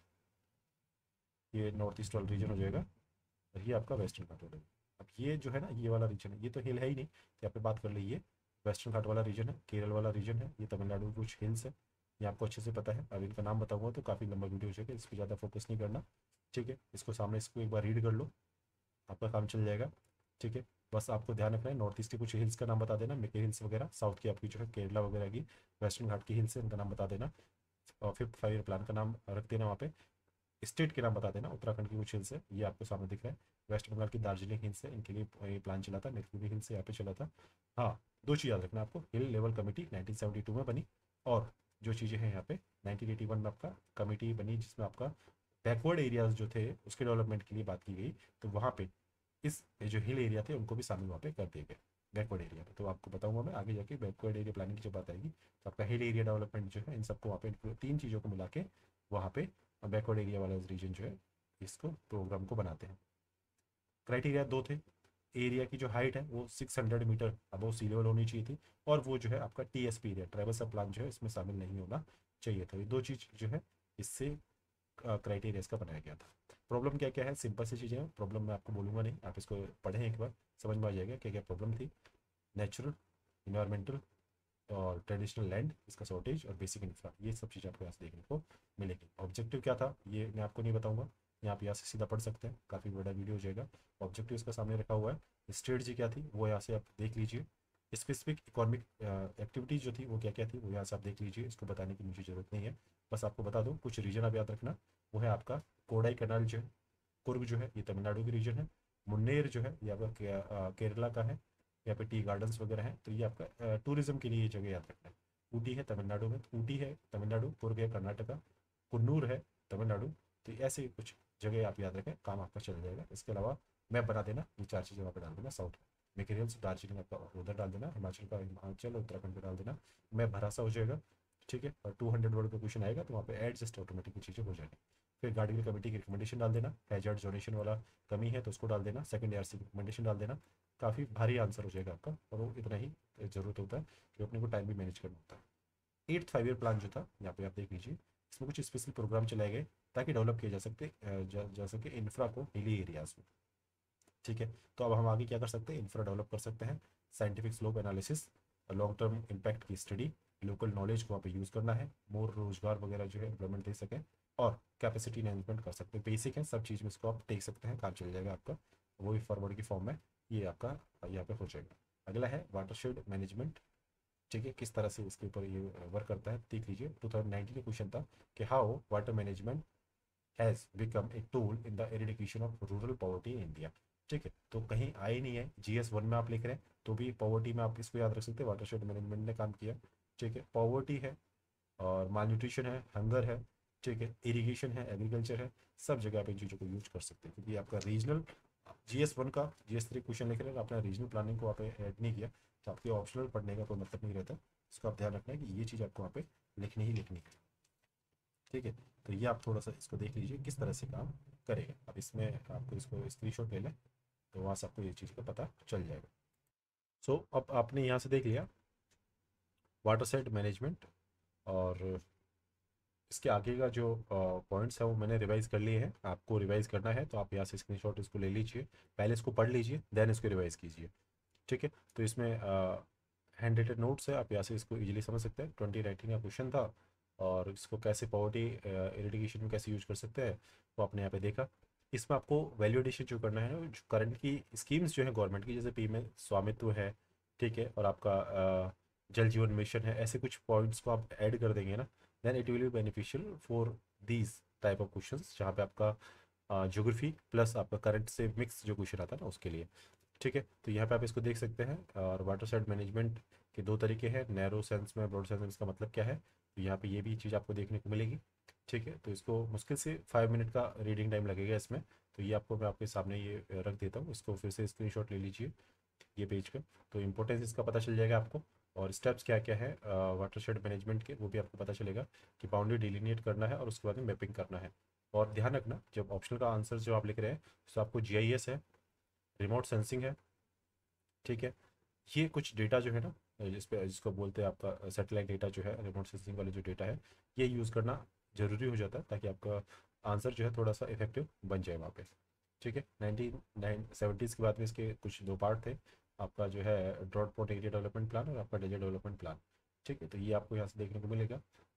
Speaker 1: ये नॉर्थ ईस्ट वाला रीजन हो जाएगा, और ये आपका वेस्टर्न घाट हो जाएगा। अब ये जो है ना ये वाला रीजन है, ये तो हिल है ही नहीं, यहाँ पे बात कर ली, ये वेस्टर्न घाट वाला रीजन है, केरल वाला रीजन है, ये तमिलनाडु में कुछ हिल्स है। ये आपको अच्छे से पता है। अब इनका नाम बताऊंगा तो काफ़ी लंबा वीडियो हो जाएगा, इस पर ज़्यादा फोकस नहीं करना। ठीक है, इसको सामने इसको एक बार रीड कर लो, आपका काम चल जाएगा। ठीक है, बस आपको ध्यान रखना है, नॉर्थ ईस्ट के कुछ हिल्स का नाम बता देना, मिके हिल्स वगैरह, साउथ की आपकी जो है केरला वगैरह की वेस्टर्न घाट की हिल्स है, उनका नाम बता देना। और फिफ्थ फाइव ईयर प्लान का नाम रख देना वहाँ पे। स्टेट के नाम बता देना, उत्तराखंड की कुछ हिल्स है, ये आपको सामने दिख रहा है। वेस्ट बंगाल की दार्जिलिंग हिल्स है, इनके लिए ये प्लान चला था, नीलगिरी हिल्स यहाँ पे चला था। हाँ, दो चीज़ याद रखना आपको, hill level committee nineteen seventy two में बनी, और जो चीज़ें हैं यहाँ पे नाइनटीन एटी वन में आपका कमेटी बनी जिसमें आपका बैकवर्ड एरियाज जो थे उसके डेवलपमेंट के लिए बात की गई। तो वहाँ पे इस ये जो हिल एरिया थे उनको भी शामिल वहाँ पे कर दिए गए बैकवर्ड एरिया में। तो आपको बताऊंगा मैं आगे जाके बैकवर्ड एरिया प्लानिंग की जब बात आएगी, तो आपका हिल एरिया डेवलपमेंट जो है इन सबको वहाँ पे तीन चीज़ों को मिला के वहाँ पे बैकवर्ड एरिया वाला रीजन जो है इसको प्रोग्राम को बनाते हैं। क्राइटेरिया दो थे, एरिया की जो हाइट है वो six hundred metre above sea level होनी चाहिए थी, और वो जो है आपका T S P area tribal sub plan जो है इसमें शामिल नहीं होना चाहिए था। ये दो चीज़ जो है इससे क्राइटेरिया इसका बनाया गया था। प्रॉब्लम क्या क्या है, सिंपल सी चीज़ें हैं, प्रॉब्लम मैं आपको बोलूँगा नहीं, आप इसको पढ़ें एक बार, समझ में आ जाएगा क्या क्या प्रॉब्लम थी। नेचुरल, इन्वायरमेंटल और ट्रेडिशनल लैंड, इसका शॉर्टेज और बेसिक इंफ्रा, ये सब चीज़ें आपको यहाँ से देखने को मिलेगी। ऑब्जेक्टिव क्या था ये मैं आपको नहीं बताऊंगा, यहाँ पे यहाँ से सीधा पढ़ सकते हैं, काफ़ी बड़ा वीडियो हो जाएगा। ऑब्जेक्टिव इसका सामने रखा हुआ है। स्ट्रेटजी क्या थी वो यहाँ से आप देख लीजिए। स्पेसिफिक इकोनॉमिक एक्टिविटीज़ जो थी वो क्या क्या थी वो यहाँ से आप देख लीजिए, इसको बताने की मुझे ज़रूरत नहीं है, बस आपको बता दूँ कुछ रीजन आप याद रखना। वो है आपका कोडाई कनाल जो है, कुर्ग जो है ये तमिलनाडु की रीजन है, मुन्नेर जो है ये आपका के- केरला का है, यहाँ पे टी गार्डन्स वगैरह हैं, तो ये आपका टूरिज्म के लिए ये जगह याद रखना है। ऊटी है तमिलनाडु में, ऊटी है तमिलनाडु, कुर्ग है कर्नाटका, कुन्नूर है तमिलनाडु। तो ऐसे कुछ जगह आप याद रखें, काम आपका चल जाएगा। इसके अलावा मैप बना देना, ये चार चीज़ें वहाँ पर डाल देना। साउथ मेक हिल्स दार्जिलिंग आपका उधर डाल देना, हिमाचल का हिमाचल, उत्तराखंड का डाल देना, मैप भरा सा हो जाएगा। ठीक है, और टू हंड्रेड वर्ड का क्वेश्चन आएगा तो वहाँ पे एडजस्ट ऑटोमेटिक चीज़ें हो जाएगी। फिर गार्डियन कमेटी की रिकमेंडेशन डाल देना, हैजर्ड जोनेशन वाला कमी है तो उसको डाल देना, सेकंड ईयर की रिकमेंडेशन डाल देना। काफ़ी भारी आंसर हो जाएगा आपका, और वो इतना ही ज़रूरत होता है कि अपने को टाइम भी मैनेज करना होता है। एट्थ फाइव ईयर प्लान जो था यहाँ पे आप देख लीजिए, इसमें कुछ स्पेशल प्रोग्राम चलाए गए ताकि डेवलप किया जा सकते जा, जा सके इंफ्रा को हिली एरियाज में। ठीक है, तो अब हम आगे क्या कर सकते हैं, इंफ्रा डेवलप कर सकते हैं। Scientific slope analysis, long term impact की स्टडी, लोकल नॉलेज को वहाँ पे यूज़ करना है, मोर रोजगार वगैरह जो है एम्प्लॉयमेंट दे सकें, और कैपेसिटी मैनेजमेंट कर सकते हैं। बेसिक है सब चीज़ में, इसको आप देख सकते हैं, काम चल जाएगा आपका, वो भी फॉरवर्ड की फॉर्म में ये आपका यहाँ पे हो जाएगा। अगला है वाटरशेड मैनेजमेंट। ठीक है, किस तरह से इसके ऊपर ये वर्क करता है देख लीजिए। टू थाउजेंड नाइनटीन का क्वेश्चन था कि how water management has become a tool in the eradication of rural poverty in India. ठीक है, तो कहीं आए नहीं है, जी एस वन में आप लिख रहे हैं तो भी पॉवर्टी में आप इसको याद रख सकते हैं, वाटरशेड मैनेजमेंट ने काम किया। ठीक है, पॉवर्टी है और माल न्यूट्रिशन है, हंगर है, ठीक है, इरीगेशन है, एग्रीकल्चर है, सब जगह आप इन चीज़ों को यूज कर सकते हैं, क्योंकि आपका रीजनल जी एस वन का जी एस थ्री क्वेश्चन लिख रहे हैं, आपने रीजनल प्लानिंग को आप ऐड नहीं किया तो आपके ऑप्शनल पढ़ने का कोई मतलब नहीं रहता। इसको आप ध्यान रखना है कि ये चीज़ आपको वहाँ पे लिखनी ही लिखनी है। ठीक है, तो ये आप थोड़ा सा इसको देख लीजिए किस तरह से काम करेगा। अब इसमें आपको इसको स्क्रीनशॉट ले लें तो वहाँ से आपको ये चीज़ का पता चल जाएगा। सो so, अब आपने यहाँ से देख लिया वाटर सेट मैनेजमेंट, और इसके आगे का जो पॉइंट्स है वो मैंने रिवाइज कर लिए हैं। आपको रिवाइज करना है तो आप यहाँ से स्क्रीनशॉट इसको ले लीजिए, पहले इसको पढ़ लीजिए देन इसको रिवाइज कीजिए। ठीक है, तो इसमें हैंड रेटेड नोट्स है, आप यहाँ से इसको इजीली समझ सकते हैं। ट्वेंटी नाइनटीन का क्वेश्चन था, और इसको कैसे पॉवर्टी इरिडिकेशन में कैसे यूज कर सकते हैं वो आपने यहाँ पे देखा। इसमें आपको वैल्यू एडिशन जो करना है, जो करंट की स्कीम्स जो है गवर्नमेंट की, जैसे पी एम स्वामित्व है, ठीक है, और आपका अ, जल जीवन मिशन है, ऐसे कुछ पॉइंट्स को आप ऐड कर देंगे ना, then it will be beneficial for these type of questions, जहाँ पे आपका ज्योग्राफी प्लस आपका करंट से मिक्स जो क्वेश्चन आता है ना उसके लिए। ठीक है, तो यहाँ पे आप इसको देख सकते हैं। और वाटर साइड मैनेजमेंट के दो तरीके हैं, नैरो सेंस में, ब्रॉड सेंस में, इसका मतलब क्या है, तो यहाँ पे ये भी चीज़ आपको देखने को मिलेगी। ठीक है, तो इसको मुश्किल से फाइव मिनट का रीडिंग टाइम लगेगा इसमें, तो ये आपको मैं आपके सामने ये रख देता हूँ, इसको फिर से स्क्रीनशॉट ले लीजिए ये पेज पे, तो इंपॉर्टेंस इसका पता चल जाएगा आपको। और स्टेप्स क्या क्या है वाटर शेड मैनेजमेंट के वो भी आपको पता चलेगा कि बाउंड्री डिलीनिएट करना है और उसके बाद में मैपिंग करना है। और ध्यान रखना जब ऑप्शनल का आंसर जो आप लिख रहे हैं तो आपको जी आई एस है, रिमोट सेंसिंग है, ठीक है, ये कुछ डेटा जो है ना, जिस पे जिसको बोलते हैं आपका सैटेलाइट डेटा जो है, रिमोट सेंसिंग वाले जो डेटा है, ये यूज़ करना ज़रूरी हो जाता है ताकि आपका आंसर जो है थोड़ा सा इफेक्टिव बन जाए वहाँ पे। ठीक है, नाइनटीन नाइन सेवेंटीज़ के बाद में इसके कुछ दो पार्ट थे, आपका जो है drought port area development plan और आपका डेजर्ट डेवलपमेंट प्लान। ठीक है, तो ये आपको यहाँ से देखने को मिलेगा।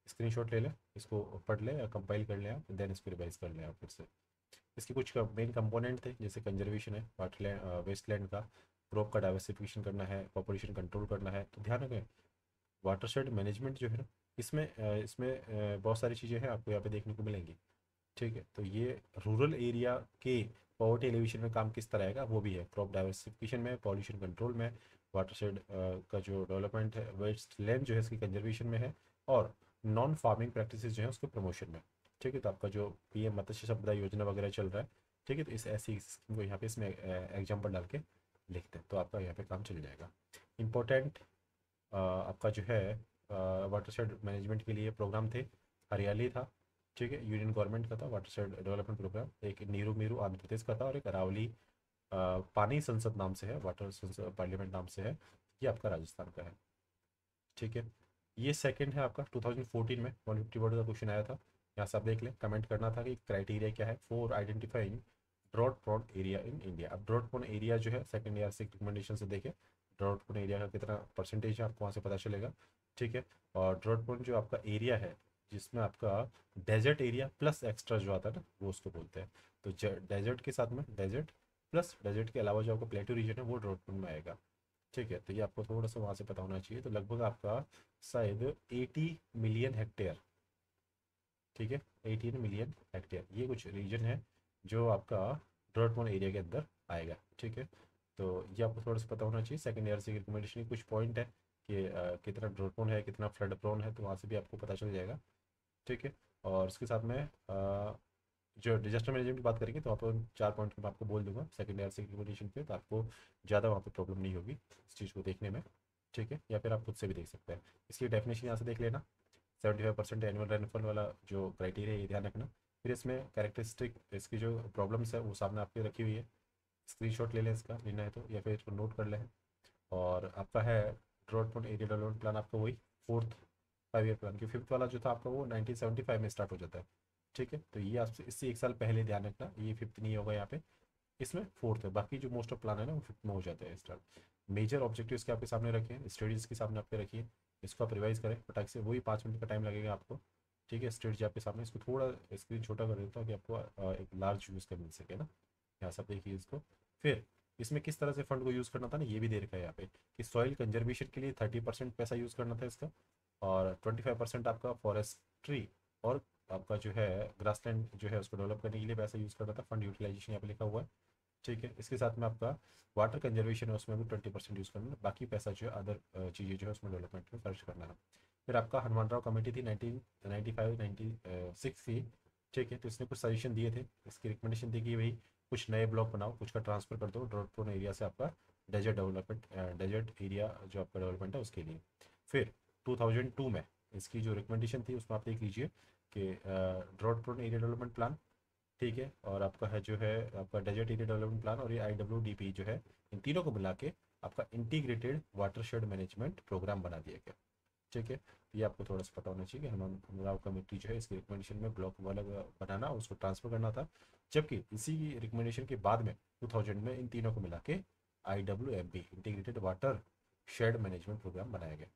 Speaker 1: स्क्रीनशॉट ले लें, इसको पढ़ लें या कंपाइल कर लें आप, देन इसको रिवाइज कर लें आप फिर से। इसके कुछ मेन कंपोनेंट थे, जैसे कंजर्वेशन है, वाटर लैंड वेस्ट लैंड का, क्रॉप का डाइवर्सिफिकेशन करना है, पॉपुलेशन कंट्रोल करना है। तो ध्यान रखें वाटरशेड मैनेजमेंट जो है ना, इसमें अ, इसमें अ, बहुत सारी चीज़ें हैं आपको यहाँ पे देखने को मिलेंगी। ठीक है, तो ये रूरल एरिया के पॉवर्टी एलिवेशन में काम किस तरह आएगा वो भी है, क्रॉप डाइवर्सिफिकेशन में, पॉल्यूशन कंट्रोल में, वाटरशेड का जो डेवलपमेंट है, वेस्ट लैंड जो है इसकी कंजर्वेशन में है, और नॉन फार्मिंग प्रैक्टिसेस जो है उसके प्रमोशन में। ठीक है, तो आपका जो पी एम मत्स्य संपदा योजना वगैरह चल रहा है, ठीक है, तो इस ऐसी स्कीम को यहाँ पे इसमें एग्जाम्पल डाल के लिखते हैं, तो आपका यहाँ पे काम चल जाएगा। इंपॉर्टेंट आपका जो है वाटरशेड मैनेजमेंट के लिए प्रोग्राम थे, हरियाली था, ठीक है, यूनियन गवर्नमेंट का था वाटरशेड डेवलपमेंट प्रोग्राम, एक नीरू मीरू आंध्र प्रदेश का था, और एक अरावली अ, पानी संसद नाम से है, वाटर संसद पार्लियामेंट नाम से है, ये आपका राजस्थान का है। ठीक है, ये सेकंड है आपका टू थाउजेंड फोर्टीन में वन फिफ्टी वर्ड का क्वेश्चन आया था, यहाँ से आप देख लें, कमेंट करना था कि क्राइटेरिया क्या है for identifying drought prone area in India. अब ड्रॉट प्रोन एरिया जो है सेकंड ईयर से रिकमेंडेशन से देखें, ड्रॉट प्रोन एरिया का कितना परसेंटेज है आपको वहाँ से पता चलेगा। ठीक है, और ड्रॉट प्रोन जो आपका एरिया है, जिसमें आपका डेजर्ट एरिया प्लस एक्स्ट्रा जो आता है ना, वो उसको बोलते हैं। तो डेजर्ट के साथ में डेजर्ट प्लस डेजर्ट के अलावा जो आपका प्लेटू रीजन है वो ड्रॉट प्रोन में आएगा। ठीक है, तो ये आपको थोड़ा सा वहाँ से पता होना चाहिए। तो लगभग आपका शायद एटी मिलियन हेक्टेयर, ठीक है, एटीन मिलियन हेक्टेयर, ये कुछ रीजन है जो आपका ड्रॉट प्रोन एरिया के अंदर आएगा। ठीक है, तो ये आपको थोड़ा सा पता होना चाहिए। सेकंड ईयर से रिकमेंडेशन के कुछ पॉइंट है कि अ, कितना ड्रॉट प्रोन है, कितना फ्लड प्रोन है, तो वहाँ से भी आपको पता चल जाएगा। ठीक है, और उसके साथ में अ, जो डिजास्टर मैनेजमेंट की बात करेंगे तो वहाँ पर चार पॉइंट मैं आपको बोल दूंगा सेकंड ईयर से रिकमेंडेशन पे, तो आपको ज़्यादा वहाँ पे प्रॉब्लम नहीं होगी इस चीज़ को देखने में। ठीक है, या फिर आप खुद से भी देख सकते हैं, इसकी डेफिनेशन यहाँ से देख लेना। Seventy five percent annual rainfall वाला जो क्राइटेरिया है ये ध्यान रखना। फिर इसमें कैरेक्टरिस्टिक इसकी जो प्रॉब्लम्स है वो सामने आपके रखी हुई है, स्क्रीनशॉट ले लें इसका, लेना है तो, या फिर इसको नोट कर लें। और आपका है drought prone area development plan आपका वही फोर्थ फाइव ईयर प्लान, की फिफ्थ वाला जो था आपका वो नाइनटीन सेवेंटी फाइव में स्टार्ट हो जाता है। ठीक है, तो ये आपसे इससे एक साल पहले ध्यान रखना, ये फिफ्थ नहीं होगा यहाँ पे, इसमें फोर्थ है, बाकी जो मोस्ट ऑफ प्लान है ना वो फिफ्थ में हो जाता है स्टार्ट। मेजर ऑब्जेक्टिव्स के आपके सामने रखे हैं, स्टडीज़ के सामने आपके रखिए, इसको आप रिवाइज करें फटाक से, वही पाँच मिनट का टाइम लगेगा आपको। ठीक है, स्ट्रेटजी आपके सामने, इसको थोड़ा स्क्रीन छोटा कर देता हूँ कि आपको अ, एक लार्ज यूज़ कर मिल सके ना। यहाँ से आप देखिए इसको। फिर इसमें किस तरह से फंड को यूज़ करना था ना, ये भी दे रखा है यहाँ पे, कि सॉइल कंजर्वेशन के लिए थर्टी परसेंट पैसा यूज़ करना था इसका, और ट्वेंटी फाइव परसेंट आपका फॉरेस्ट्री और आपका जो है ग्रासलैंड जो है उसको डेवलप करने के लिए पैसा यूज़ करना था। फंड यूटिलाइजेशन यहाँ पे लिखा हुआ है। ठीक है, इसके साथ में आपका वाटर कंजर्वेशन है उसमें भी ट्वेंटी परसेंट यूज़ करना है, बाकी पैसा जो है अदर चीज़ें जो है उसमें डेवलपमेंट में खर्च करना है। फिर आपका हनुमान राव कमेटी थी nineteen ninety five ninety six की। ठीक है, तो इसने कुछ सजेशन दिए थे, इसकी रिकमेंडेशन थी कि भाई कुछ नए ब्लॉक बनाओ, कुछ का ट्रांसफर कर दो ड्रॉट प्रोन एरिया से आपका डेजर्ट डेवलपमेंट, डेजर्ट एरिया जो आपका डेवलपमेंट है उसके लिए। फिर टू थाउजेंड टू में इसकी जो रिकमेंडेशन थी उसमें आप देख लीजिए कि drought prone area development plan, ठीक है, और आपका है जो है आपका डेजर्ट एरिया डेवलपमेंट प्लान, और ये आई डब्ल्यू डी पी जो है, इन तीनों को मिला के आपका इंटीग्रेटेड वाटरशेड मैनेजमेंट प्रोग्राम बना दिया गया। ठीक है, ये आपको थोड़ा सा पता होना चाहिए कि हनुमान राव कमेटी जो है इसकी रिकमेंडेशन में ब्लॉक वाला बनाना उसको ट्रांसफर करना था, जबकि इसी रिकमेंडेशन के बाद में टू थाउजेंड में इन तीनों को मिला के I W M P integrated water shed management programme बनाया गया।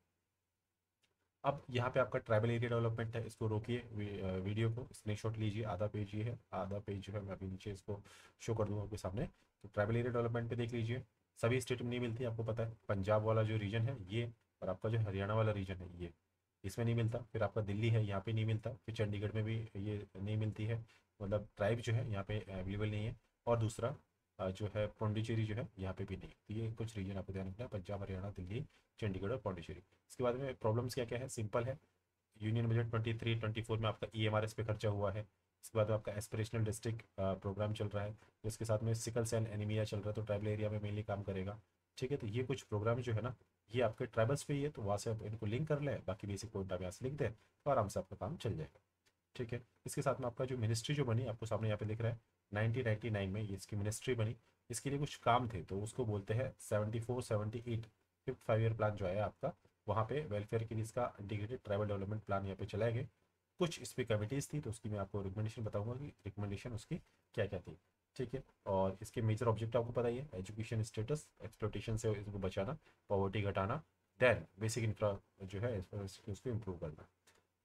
Speaker 1: अब यहाँ पे आपका ट्राइबल एरिया डेवलपमेंट है, इसको रोकिए, वी, वीडियो को स्क्रीनशॉट लीजिए, आधा पेज ये है, आधा पेज जो है मैं अभी नीचे इसको शो कर दूंगा आपके सामने। तो ट्राइबल एरिया डेवलपमेंट पे देख लीजिए, सभी स्टेट में नहीं मिलती आपको पता है, पंजाब वाला जो रीजन है ये, और आपका जो हरियाणा वाला रीजन है ये, इसमें नहीं मिलता। फिर आपका दिल्ली है, यहाँ पे नहीं मिलता। फिर चंडीगढ़ में भी ये नहीं मिलती है, मतलब ट्राइब जो है यहाँ पे अवेलेबल नहीं है। और दूसरा अ, जो है पौंडीचेरी जो है यहाँ पे भी नहीं। तो ये कुछ रीजन आपको ध्यान रखना है, पंजाब, हरियाणा, दिल्ली, चंडीगढ़ और पौंडीचेरी। इसके बाद में प्रॉब्लम्स क्या क्या है, सिंपल है। Union budget twenty three twenty four में आपका ई एम आर एस पे खर्चा हुआ है। इसके बाद आपका एस्पिरेशनल डिस्ट्रिक्ट प्रोग्राम चल रहा है, इसके साथ में सिकल सेल एनीमिया चल रहा है, तो ट्राइबल एरिया में मेनली काम करेगा। ठीक है, तो ये कुछ प्रोग्राम जो है ना ये आपके ट्राइबल्स पे ही है, तो वहाँ से आप इनको लिंक कर लें, बाकी बेसिक पॉइंट आप यहाँ से लिख दें तो आराम से आपका काम चल जाएगा। ठीक है, इसके साथ में आपका जो मिनिस्ट्री जो बनी आपको सामने यहाँ पे दिख रहा है, नाइनटीन नाइन्टी नाइन में ये इसकी मिनिस्ट्री बनी। इसके लिए कुछ काम थे तो उसको बोलते हैं seventy four seventy eight fifth five year plan जो है आपका, वहाँ पे वेलफेयर के लिए इसका इंटीग्रेटेड ट्राइबल डेवलपमेंट प्लान यहाँ पे चलाए गए। कुछ इस पर कमिटीज़ थी तो उसकी मैं आपको रिकमेंडेशन बताऊंगा कि रिकमेंडेशन उसकी क्या क्या थी। ठीक है, और इसके मेजर ऑब्जेक्ट आपको पता ही है, एजुकेशन स्टेटस, एक्सप्लोटेशन से इसको बचाना, पॉवर्टी घटाना, देन बेसिक इंफ्रा जो है उसको इम्प्रूव करना।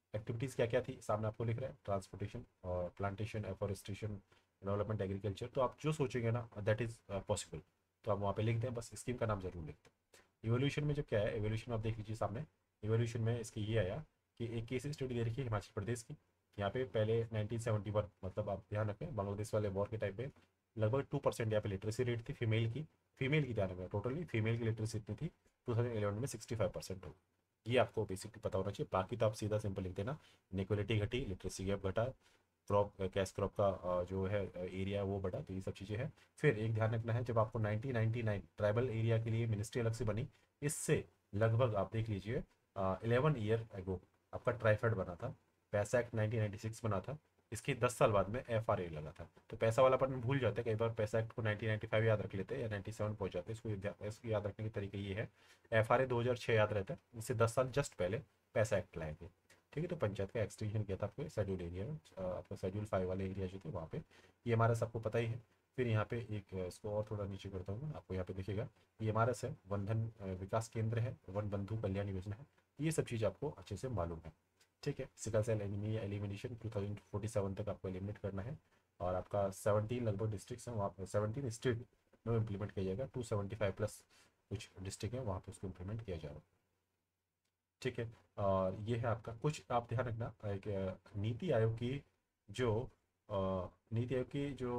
Speaker 1: एक्टिविटीज़ क्या क्या थी सामने आपको लिख रहा है, ट्रांसपोर्टेशन और प्लांटेशन, एफॉरेस्टेशन, डेवलपमेंट, एग्रीकल्चर। तो आप जो सोचेंगे ना दैट इज़ पॉसिबल, तो आप वहाँ पे लिख दें, बस स्कीम का नाम जरूर लिख दें। इवोल्यूशन में जब क्या है, इवोल्यूशन आप देख लीजिए सामने। इवोल्यूशन में इसकी ये आया कि एक केस स्टडी दे रखी है हिमाचल प्रदेश की। यहाँ पे पहले नाइनटीन सेवेंटी वन, मतलब आप ध्यान रखें बांग्लादेश वाले वॉर के टाइम पे लगभग टू परसेंट यहाँ पे लिटरेसी रेट थी फीमेल की। फीमेल की ध्यान रखें, टोटली फीमेल की लिटरेसी इतनी थी, टू थाउजेंड इलेवन में सिक्सटी फाइव परसेंट हो। ये आपको बेसिकली पता होना चाहिए। बाकी तो आप सीधा सिंपल लिख देना, इनइक्वालिटी घटी, लिटरेसी गैप घटा, क्रॉप कैश क्रॉप का अ, जो है एरिया वो बढ़ा, तो ये सब चीज़ें हैं। फिर एक ध्यान रखना है, जब आपको nineteen ninety nine tribal area के लिए मिनिस्ट्री अलग से बनी, इससे लगभग आप देख लीजिए इलेवन ईयर एगो आपका ट्राइफेड बना था। पैसा एक्ट नाइनटीन नाइनटी सिक्स बना था, इसके दस साल बाद में एफ आर ए लगा था। तो पैसा वाला पन भूल जाते हैं कई बार, पैसा एक्ट को नाइनटीन नाइनटी फाइव याद रख लेते हैं या नाइनटी सेवन पहुंच जाते हैं। इसको या- इसको याद रखने के तरीके ये है, एफ आर ए दो हज़ार छह याद रहता है, इससे दस साल जस्ट पहले पैसा एक्ट लाए थे। ठीक है, तो पंचायत का एक्सटेंशन किया था आपको शेड्यूल एरिया में, अ, आपका शेड्यूल फाइव वाले एरिया जो थे वहाँ पे। ये हमारा सबको पता ही है। फिर यहाँ पे एक अ, इसको और थोड़ा नीचे करता हूँ मैं, आपको यहाँ पे दिखेगा ये हमारा है वन धन अ, विकास केंद्र है, वन बंधु कल्याण योजना है। ये सब चीज़ आपको अच्छे से मालूम है। ठीक है, sickle cell anaemia elimination two thousand forty seven तक आपको एलिमिनेट करना है। और आपका सेवनटीन लगभग डिस्ट्रिक्ट्स हैं वहाँ, सेवनटीन स्टेट में इम्प्लीमेंट किया जाएगा, टू सेवेंटी फाइव प्लस कुछ डिस्ट्रिक्ट है वहाँ पे उसको इम्प्लीमेंट किया जा रहा है। ठीक है, और ये है आपका कुछ, आप ध्यान रखना एक अ, नीति आयोग की जो अ, नीति आयोग की जो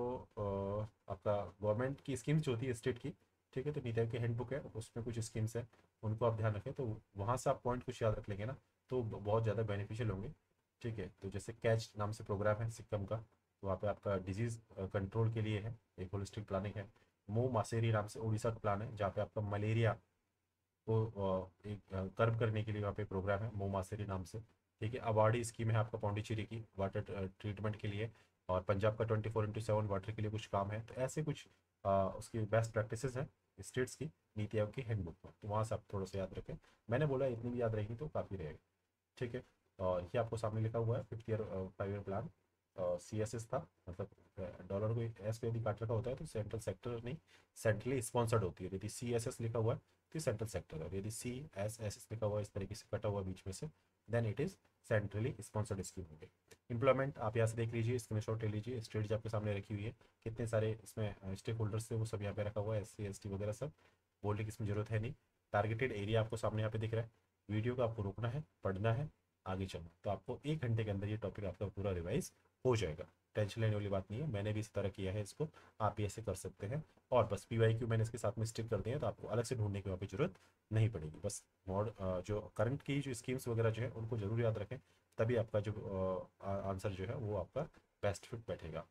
Speaker 1: अ, आपका गवर्नमेंट की स्कीम्स जो होती है स्टेट की। ठीक है, तो नीति आयोग की हैंडबुक है, उसमें कुछ स्कीम्स हैं, उनको आप ध्यान रखें, तो वहाँ से आप पॉइंट कुछ याद रख लेंगे ना, तो ब- बहुत ज़्यादा बेनिफिशियल होंगे। ठीक है, तो जैसे कैच नाम से प्रोग्राम है सिक्किम का, तो वहाँ पे आपका डिजीज़ कंट्रोल के लिए है, एक होलिस्टिक प्लानिंग है। मो मासेरी नाम से उड़ीसा का प्लान है, जहाँ पे आपका मलेरिया को अ, एक कर्व करने के लिए वहाँ पे प्रोग्राम है मोमासेरी नाम से। ठीक है, अवार्डी स्कीम है आपका पौंडीचेरी की वाटर ट्रीटमेंट के लिए, और पंजाब का twenty four into seven water के लिए कुछ काम है। तो ऐसे कुछ अ, उसकी बेस्ट प्रैक्टिसेस हैं स्टेट्स की नीति आयोग की हैंडबुक में, तो वहाँ से आप थोड़ा सा याद रखें। मैंने बोला इतनी भी याद रहेगी तो काफ़ी रहेगा। ठीक है, और ये आपको सामने लिखा हुआ है fifth year five year plan, C S S था, मतलब डॉलर को एस पे यदि काट रखा होता है तो सेंट्रल सेक्टर नहीं, सेंट्रली स्पॉन्सर्ड होती है। यदि सी एस एस लिखा हुआ है तो सेंट्रल सेक्टर है, यदि सी एस एस एस लिखा हुआ है इस तरीके से कटा हुआ बीच में से, then it is centrally sponsored scheme हो गई। इंप्लॉयमेंट आप यहाँ से देख लीजिए, स्क्रीनशॉट ले लीजिए, स्ट्रेटजी आपके सामने रखी हुई है, कितने सारे इसमें स्टेक होल्डर्स थे वो सब यहाँ पे रखा हुआ है, एस सी एस टी वगैरह सब, बोलने की इसमें जरूरत है नहीं। टारगेटेड एरिया आपको सामने यहाँ पे दिख रहा है। वीडियो को आपको रोकना है, पढ़ना है, आगे चलना, तो आपको एक घंटे के अंदर ये टॉपिक आपका पूरा रिवाइज हो जाएगा। टेंशन लेने वाली बात नहीं है, मैंने भी इसी तरह किया है इसको, आप भी ऐसे कर सकते हैं। और बस पी वाई क्यू मैंने इसके साथ में स्टिक कर दिए हैं, तो आपको अलग से ढूंढने की वहाँ पे जरूरत नहीं पड़ेगी। बस मॉड जो करंट की जो स्कीम्स वगैरह जो है उनको जरूर याद रखें, तभी आपका जो आंसर जो है वो आपका बेस्ट फिट बैठेगा।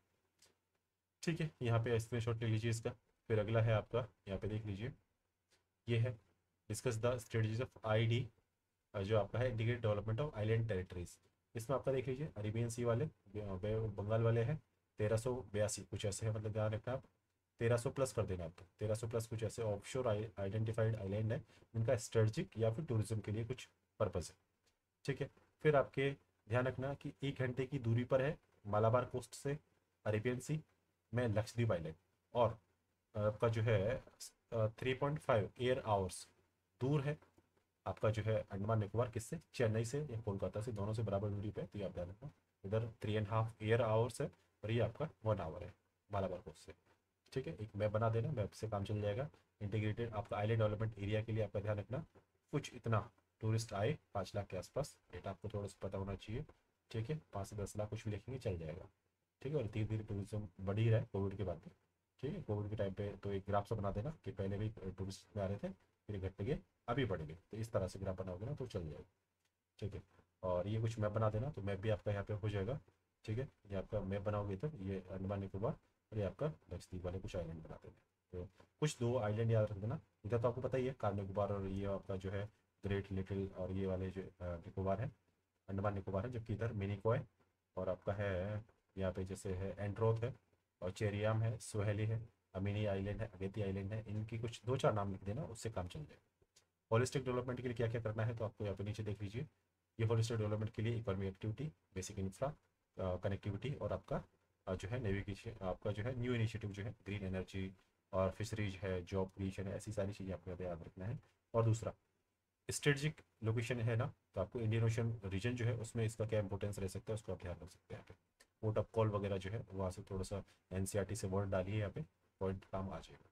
Speaker 1: ठीक है, यहाँ पे स्क्रीन शॉट ले लीजिए इसका। फिर अगला है आपका, यहाँ पे देख लीजिए, ये है discuss the strategies of I D, जो आपका है integrated development of island territories. इसमें आपका देख लीजिए अरेबियन सी वाले, बे बंगाल वाले हैं, तेरह सौ बयासी कुछ ऐसे है, मतलब ध्यान रखना आप, तेरह सौ प्लस कर देना आप, तो तेरह सौ प्लस कुछ ऐसे ऑफशोर आइडेंटिफाइड आइलैंड है, जिनका स्ट्रेटजिक या फिर टूरिज्म के लिए कुछ पर्पज़ है। ठीक है, फिर आपके ध्यान रखना कि एक घंटे की दूरी पर है मालाबार कोस्ट से अरेबियन सी में लक्षद्वीप आइलैंड, और आपका जो है three point five air hours दूर है आपका जो है अंडमान निकोबार, किससे, चेन्नई से या कोलकाता से, दोनों से बराबर दूरी पे है, तो ये आप ध्यान रखना। इधर three and half air hours है, और ये आपका वन आवर है मालाबार कोस्ट से। ठीक है, एक मैप बना देना, मैप से काम चल जाएगा। इंटीग्रेटेड आपका आइलैंड डेवलपमेंट एरिया के लिए आपका ध्यान रखना, कुछ इतना टूरिस्ट आए पाँच लाख के आसपास, डेटा आपको थोड़ा सा पता होना चाहिए। ठीक है, पाँच से दस लाख कुछ भी लिखेंगे चल जाएगा। ठीक है, और धीरे धीरे टूरिज्म बढ़ ही रहा है कोविड के बाद में। ठीक है, कोविड के टाइम पे तो एक ग्राफ सा बना देना कि पहले भी टूरिस्ट में आ रहे थे, फिर घटते गए, अभी बढ़ गए, तो इस तरह से ग्राफ बनाओगे ना तो चल जाएगा। ठीक है, और ये कुछ मैप बना देना, तो मैप भी आपका यहाँ पे हो जाएगा। ठीक है, ये आपका मैप बनाओगे इधर, ये अंडमान निकोबार, और ये आपका लक्षद्वीप वाले कुछ आइलैंड बना देना। तो कुछ दो आइलैंड याद रख देना, इधर तो आपको पता ही है कार निकोबार, और ये आपका जो है ग्रेट लिटिल, और ये वाले जो अ, निकोबार है, अंडमान निकोबार है, जबकि इधर मिनिकॉय, और आपका है यहाँ पे जैसे है एंड्रोथ है, और चेरियाम है, सोहेली है, अमीनी आइलैंड है, अगेती आइलैंड है, इनकी कुछ दो चार नाम लिख देना, उससे काम चल जाएगा। होलिस्टिक डेवलपमेंट के लिए क्या क्या करना है, तो आपको यहाँ पे नीचे देख लीजिए, ये होलिस्टिक डेवलपमेंट के लिए economic activity, basic infra, connectivity, और आपका अ, जो है नेविगेशन, आपका जो है न्यू इनिशिएटिव जो है ग्रीन एनर्जी, और फिशरीज है, जॉब क्रिएशन है, ऐसी सारी चीज़ें आपको यहाँ पे याद रखना है। और दूसरा स्ट्रेटजिक लोकेशन है ना, तो आपको इंडियन ओशन रीजन जो है उसमें इसका क्या इंपॉर्टेंस रह सकता है उसको आप ध्यान रख सकते हैं यहाँ पे। पोर्ट ऑफ कॉल वगैरह जो है वहाँ से थोड़ा सा एनसीईआरटी से वर्ड डालिए यहाँ पे, पॉइंट काम आ जाएगा।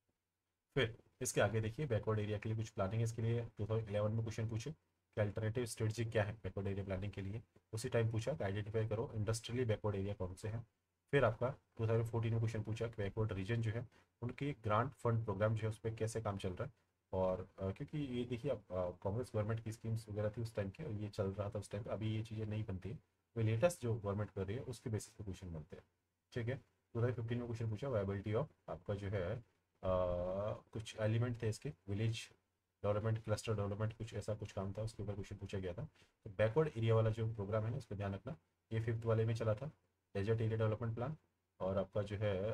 Speaker 1: फिर इसके आगे देखिए बैकवर्ड एरिया के लिए कुछ प्लानिंग है। इसके लिए टू थाउजेंड इलेवन में क्वेश्चन पूछे कि अल्टरनेटिव स्ट्रेटजी क्या है बैकवर्ड एरिया प्लानिंग के लिए। उसी टाइम पूछा कि आइडेंटिफाई करो इंडस्ट्रियली बैकवर्ड एरिया कौन से हैं। फिर आपका टू थाउजेंड फोर्टीन में क्वेश्चन पूछा कि बैकवर्ड रीजन जो है उनकी ग्रांट फंड प्रोग्राम जो है उस पर कैसे काम चल रहा है। और अ, क्योंकि ये देखिए अब कांग्रेस गवर्नमेंट की स्कीम्स वगैरह थी उस टाइम के, और ये चल रहा था उस टाइम पे, अभी ये चीज़ें नहीं बनती है। वो लेटेस्ट जो गवर्नमेंट कर रही है उसके बेसिस पे क्वेश्चन बनते हैं। ठीक है, टू थाउजेंड फिफ्टीन में क्वेश्चन पूछा वायबिलिटी ऑफ आपका जो है अ, कुछ एलिमेंट थे इसके, विलेज डेवलपमेंट, क्लस्टर डेवलपमेंट, कुछ ऐसा कुछ काम था, उसके ऊपर क्वेश्चन पूछा गया था। तो बैकवर्ड एरिया वाला जो प्रोग्राम है ना, इस पर ध्यान रखना। ये फिफ्थ वाले में चला था, डेजर्ट एरिया डेवलपमेंट प्लान, और आपका जो है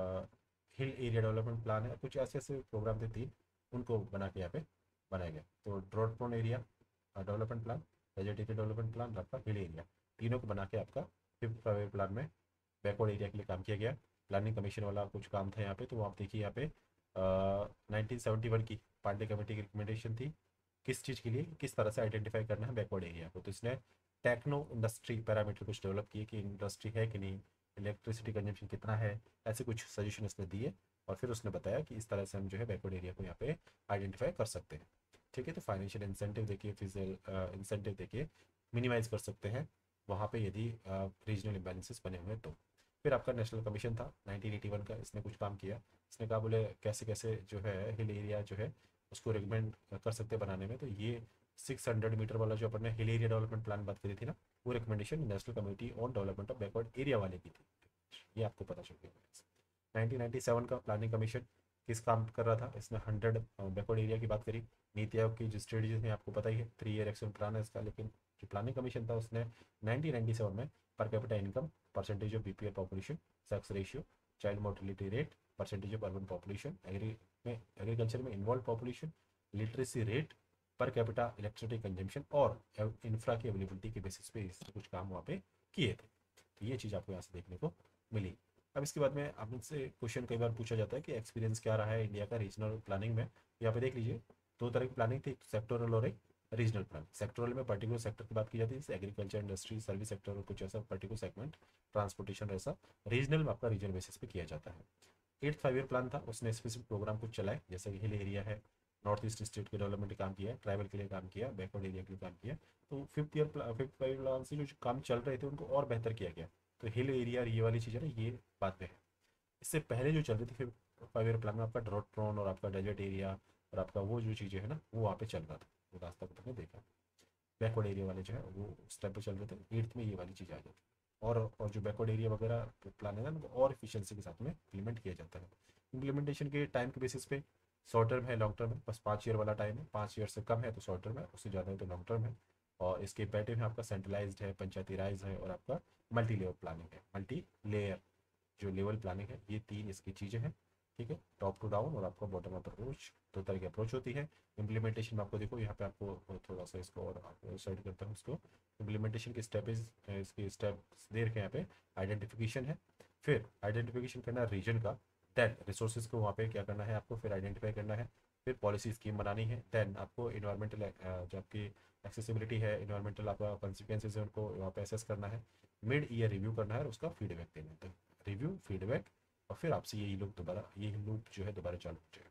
Speaker 1: हिल एरिया डेवलपमेंट प्लान है, कुछ ऐसे ऐसे प्रोग्राम थे तीन, उनको बना के यहाँ पे बनाया गया। तो drought prone area development plan, desert area development plan, आपका हिल एरिया, तीनों को बना के आपका फिफ्थ प्लान में बैकवर्ड एरिया के लिए काम किया गया। प्लानिंग कमीशन वाला कुछ काम था यहाँ पे, तो वो आप देखिए यहाँ पे नाइनटीन सेवेंटी वन की पांडे कमेटी की रिकमेंडेशन थी किस चीज़ के लिए, किस तरह से आइडेंटिफाई करना है बैकवर्ड एरिया को। तो इसने टेक्नो इंडस्ट्री पैरामीटर कुछ डेवलप किए कि इंडस्ट्री है कि नहीं, इलेक्ट्रिसिटी कंजम्पशन कितना है, ऐसे कुछ सजेशन इसने दिए। और फिर उसने बताया कि इस तरह से हम जो है बैकवर्ड एरिया को यहाँ पे आइडेंटिफाई कर सकते हैं। ठीक है, तो फाइनेंशियल इंसेंटिव देखिए, फिजिकल इंसेंटिव देखिए, मिनिमाइज कर सकते हैं वहाँ पे यदि रीजनल इम्बैलेंसेस बने हुए तो। फिर आपका नेशनल कमीशन था नाइनटीन एटी वन का, इसने कुछ काम किया। इसने कहा बोले कैसे कैसे जो है हिल एरिया जो है उसको रिकमेंड कर सकते हैं बनाने में। तो ये सिक्स हंड्रेड मीटर वाला जो अपन ने हिल एरिया डेवलपमेंट प्लान बात करी थी ना, वो recommendation national committee on development of backward area वाले की थी, ये आपको पता चल गया। नाइनटीन नाइंटी सेवन का प्लानिंग कमीशन किस काम कर रहा था, इसने हंड्रेड बैकवर्ड एरिया की बात करी। नीति आयोग की जो स्ट्रेटजीज है आपको पता ही है, थ्री ईयर एक्शन प्लान है इसका। लेकिन जो प्लानिंग कमीशन था उसने नाइनटीन नाइंटी सेवन में per capita income, percentage of BPL population, sex ratio, child mortality rate, percentage of urban population, agri में एग्रीकल्चर में involve population, literacy rate, per capita electricity consumption और infra की availability के basis पे इस कुछ काम वहाँ पे किए थे। तो ये चीज़ आपको यहाँ से देखने को मिली। अब इसके बाद में आपसे क्वेश्चन कई बार पूछा जाता है कि एक्सपीरियंस क्या रहा है इंडिया का रीजनल प्लानिंग में। यहाँ पे देख लीजिए, दो तरह की प्लानिंग थी, सेक्टोरल और एक रीजनल प्लान। सेक्टोरल में पर्टिकुलर सेक्टर की बात की जाती है, जैसे एग्रीकल्चर, इंडस्ट्री, सर्विस सेक्टर और कुछ ऐसा पर्टिकुलर सेगमेंट, ट्रांसपोर्टेशन ऐसा। रीजनल में आपका रीजन बेसिस पे किया जाता है। एट्थ फाइव ईयर प्लान था, उसने स्पेसिफिक प्रोग्राम कुछ चलाए, जैसे कि हिल एरिया है, नॉर्थ ईस्ट स्टेट के डेवलपमेंट का काम किया, ट्राइबल के लिए काम किया, बैकवर्ड एरिया के लिए काम किया। तो fifth year fifth five plan से जो काम चल रहे थे उनको और बेहतर किया गया। तो हिल एरिया ये वाली चीज़ है ना, ये बात में है। इससे पहले जो चल रही थी फिर फाइव ईयर प्लान में आपका ड्रॉट प्रोन और आपका डेजर्ट एरिया और आपका वो जो चीज़ें है ना वो वहाँ पे चल रहा था, वो रास्ता को तुमने देखा। बैकवर्ड एरिया वाले जो है वो उस टाइम पे चल रहे थे, एट्थ में ये वाली चीज़ आ जाती है। और और जो बैकवर्ड एरिया वगैरह प्लान है ना उनको और इफिशियंसी के साथ में इम्प्लीमेंट किया जाता है। इम्प्लीमेंटेशन के टाइम के बेसिस पे शॉर्ट टर्म है, लॉन्ग टर्म है, बस पाँच ईयर वाला टाइम है, पाँच ईयर से कम है तो शॉर्ट टर्म है, उससे ज़्यादा है तो लॉन्ग टर्म है। और इसके पैटर्न है आपका सेंट्रलाइज्ड है, पंचायती राज है और आपका मल्टी लेवल प्लानिंग है। मल्टी लेयर जो लेवल प्लानिंग है, ये तीन इसकी चीज़ें हैं। ठीक है, टॉप टू डाउन और आपका बॉटम अप अप्रोच, दो तरह की अप्रोच होती है। इम्प्लीमेंटेशन में आपको देखो यहाँ पे आपको थोड़ा सा इसको और साइड करता हूँ इसको। इम्प्लीमेंटेशन के स्टेप इसके स्टेप्स दे रखे हैं यहाँ पे। आइडेंटिफिकेशन है, फिर आइडेंटिफिकेशन करना है रीजन का, देन रिसोर्सेज को वहाँ पे क्या करना है आपको, फिर आइडेंटिफाई करना है, फिर पॉलिसी स्कीम बनानी है, देन आपको इन्वायरमेंटल जो आपकी एक्सेसिबिलिटी है, इन्वायरमेंटल आपका कॉन्सिक्वेंसेज है उनको वहाँ पे असेस करना है, मिड ईयर रिव्यू करना है और उसका फीडबैक देना है। तो रिव्यू, फीडबैक और फिर आपसे यही लूप दोबारा, ये लूप जो है दोबारा चालू हो जाएगा।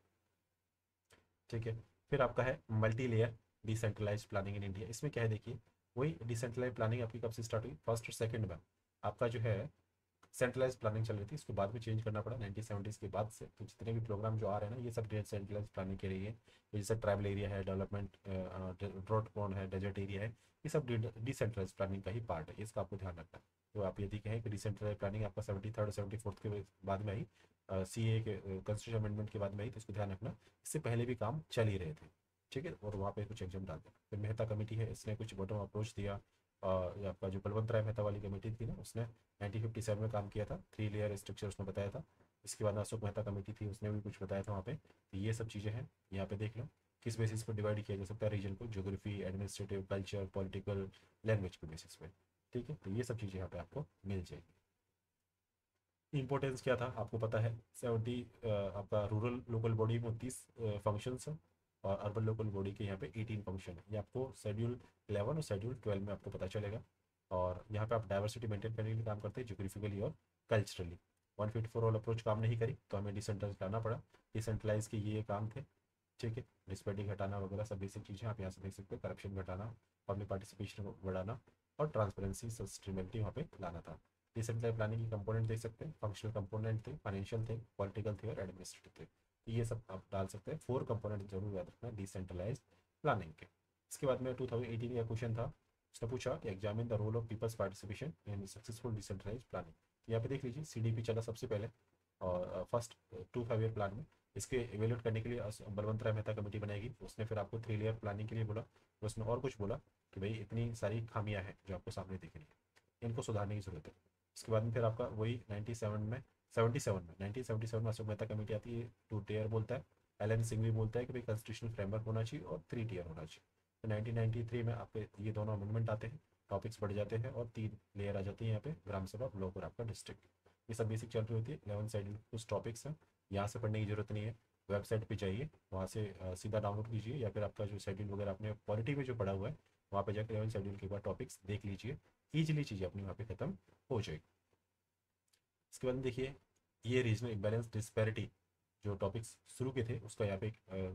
Speaker 1: ठीक है, फिर आपका है multi layer decentralise planning in India. इसमें क्या है देखिए, वही डिसेंट्रलाइज प्लानिंग आपकी कब से स्टार्ट हुई, फर्स्ट और सेकंड में आपका जो है सेंट्रलाइज प्लानिंग चल रही थी, इसको बाद में चेंज करना पड़ा नाइनटीन सेवेंटीज़ के बाद से। तो जितने भी प्रोग्राम जो आ रहे हैं ना ये सब सेंट्रलाइज प्लानिंग के लिए है। जैसे ट्राइबल एरिया है, डेवलपमेंट ड्रॉट प्रोन है, डेजर्ट एरिया है, ये सब डिसेंट्रलाइज प्लानिंग का ही पार्ट है, इसका आपको ध्यान रखना है। तो आप यदि कहें कि डिसेंट्रलाइज प्लानिंग आपका सेवेंटी थर्ड और सेवेंटी फोर्थ के बाद में आई, सी ए के कॉन्स्टिट्यूशन अमेंडमेंट के बाद में आई, तो इसको ध्यान रखना, इससे पहले भी काम चल ही रहे थे। ठीक है, और वहाँ पे कुछ एग्जाम डाल दिया। फिर मेहता कमेटी है, इसने कुछ बॉटम अप्रोच दिया। और आपका जो बलवंत राय मेहता वाली कमेटी थी ना, उसने नाइनटीन फिफ्टी सेवन में काम किया था, थ्री लेयर स्ट्रक्चर उसने बताया था। इसके बाद अशोक मेहता कमेटी थी, उसने भी कुछ बताया था वहाँ पे। तो ये सब चीज़ें हैं, यहाँ पे देख लो किस बेसिस पर डिवाइड किया जा सकता है रीजन को, geography, administrative, culture, political, language के बेसिस पे। ठीक है, तो ये सब चीज़ें यहाँ पे आपको मिल जाएगी। इंपॉर्टेंस क्या था आपको पता है, सेवेंटी आपका रूरल लोकल बॉडी में उनतीस फंक्शंस हैं, और अर्बन लोकल बॉडी के यहाँ पे एटीन फंक्शन है। ये आपको शेड्यूल इलेवन और शेड्यूल ट्वेल्व में आपको पता चलेगा। और यहाँ पे आप डाइवर्सिटी मेंटेन करने के लिए काम करते हैं जोग्राफिकली और culturally. One fit for all approach काम नहीं करी तो हमें डिसेंट्रलाइज करना पड़ा। डिसेंट्रलाइज के ये काम थे, ठीक है, डिस्पैरिटी घटाना वगैरह सब बेसिक चीज़ें आप यहाँ से देख सकते हैं। करप्शन घटाना, पब्लिक पार्टिसिपेशन को बढ़ाना और ट्रांसपेरेंसी सस्टेनेबिलिटी वहाँ पे लाना था। डिसेंट्रलाइज प्लानिंग की कंपोनेंट देख सकते हैं, फंक्शनल कंपोनेंट थे, फाइनेंशियल थे, पॉलिटिकल थे और एडमिनिस्ट्रेटिव थे। तो ये सब आप डाल सकते हैं। फोर कंपोनेंट जरूर याद रखना डिसेंट्रलाइज प्लानिंग के। इसके बाद में टू थाउजेंड एटीन का क्वेश्चन था, उसने पूछा कि examine the role of people's participation in successful decentralise planning. यहाँ पे देख लीजिए सी डी पी चला सबसे पहले और first two five year plan में। इसके एवेल्यूट करने के लिए बलवंत राय मेहता कमेटी बनाएगी। उसने फिर आपको थ्री ईयर प्लानिंग के लिए बोला, तो उसने और कुछ बोला कि भाई इतनी सारी खामियां हैं जो आपको सामने दिख रही है, इनको सुधारने की जरूरत है। इसके बाद में फिर आपका वही नाइन्टी सेवन में सेवेंटी सेवन में नाइनटीन सेवेंटी सेवन में अशोक मेहता कमेटी आती है, टू टीयर बोलता है। एल एन सिंह भी बोलता है कि भाई कॉन्स्टिट्यूशनल फ्रेमवर्क होना चाहिए और थ्री टीयर होना चाहिए। तो नाइनटीन नाइन्टी थ्री में आपके ये दोनों अमेंडमेंट आते हैं, टॉपिक्स बढ़ जाते हैं और तीन लेयर आ जाती है यहाँ पे, ग्राम सभा, ब्लॉक और आपका डिस्ट्रिक्ट। ये सब बेसिक चल रही होती है। इलेवन साइड कुछ टॉपिक्स हैं, यहाँ से पढ़ने की जरूरत नहीं है। वेबसाइट पे जाइए, वहाँ से आ, सीधा डाउनलोड कीजिए, या फिर आपका जो शेड्यूल वगैरह आपने पॉलिटी में जो पढ़ा हुआ है वहाँ पे जाकर इलेवन शेड्यूल के बाद टॉपिक्स देख लीजिए। ईजिली चीज़ें अपनी वहाँ पे खत्म हो जाएगी। इसके बाद देखिए ये रीजनल इम्बैलेंस डिस्पैरिटी जो टॉपिक्स शुरू के थे उसका यहाँ पे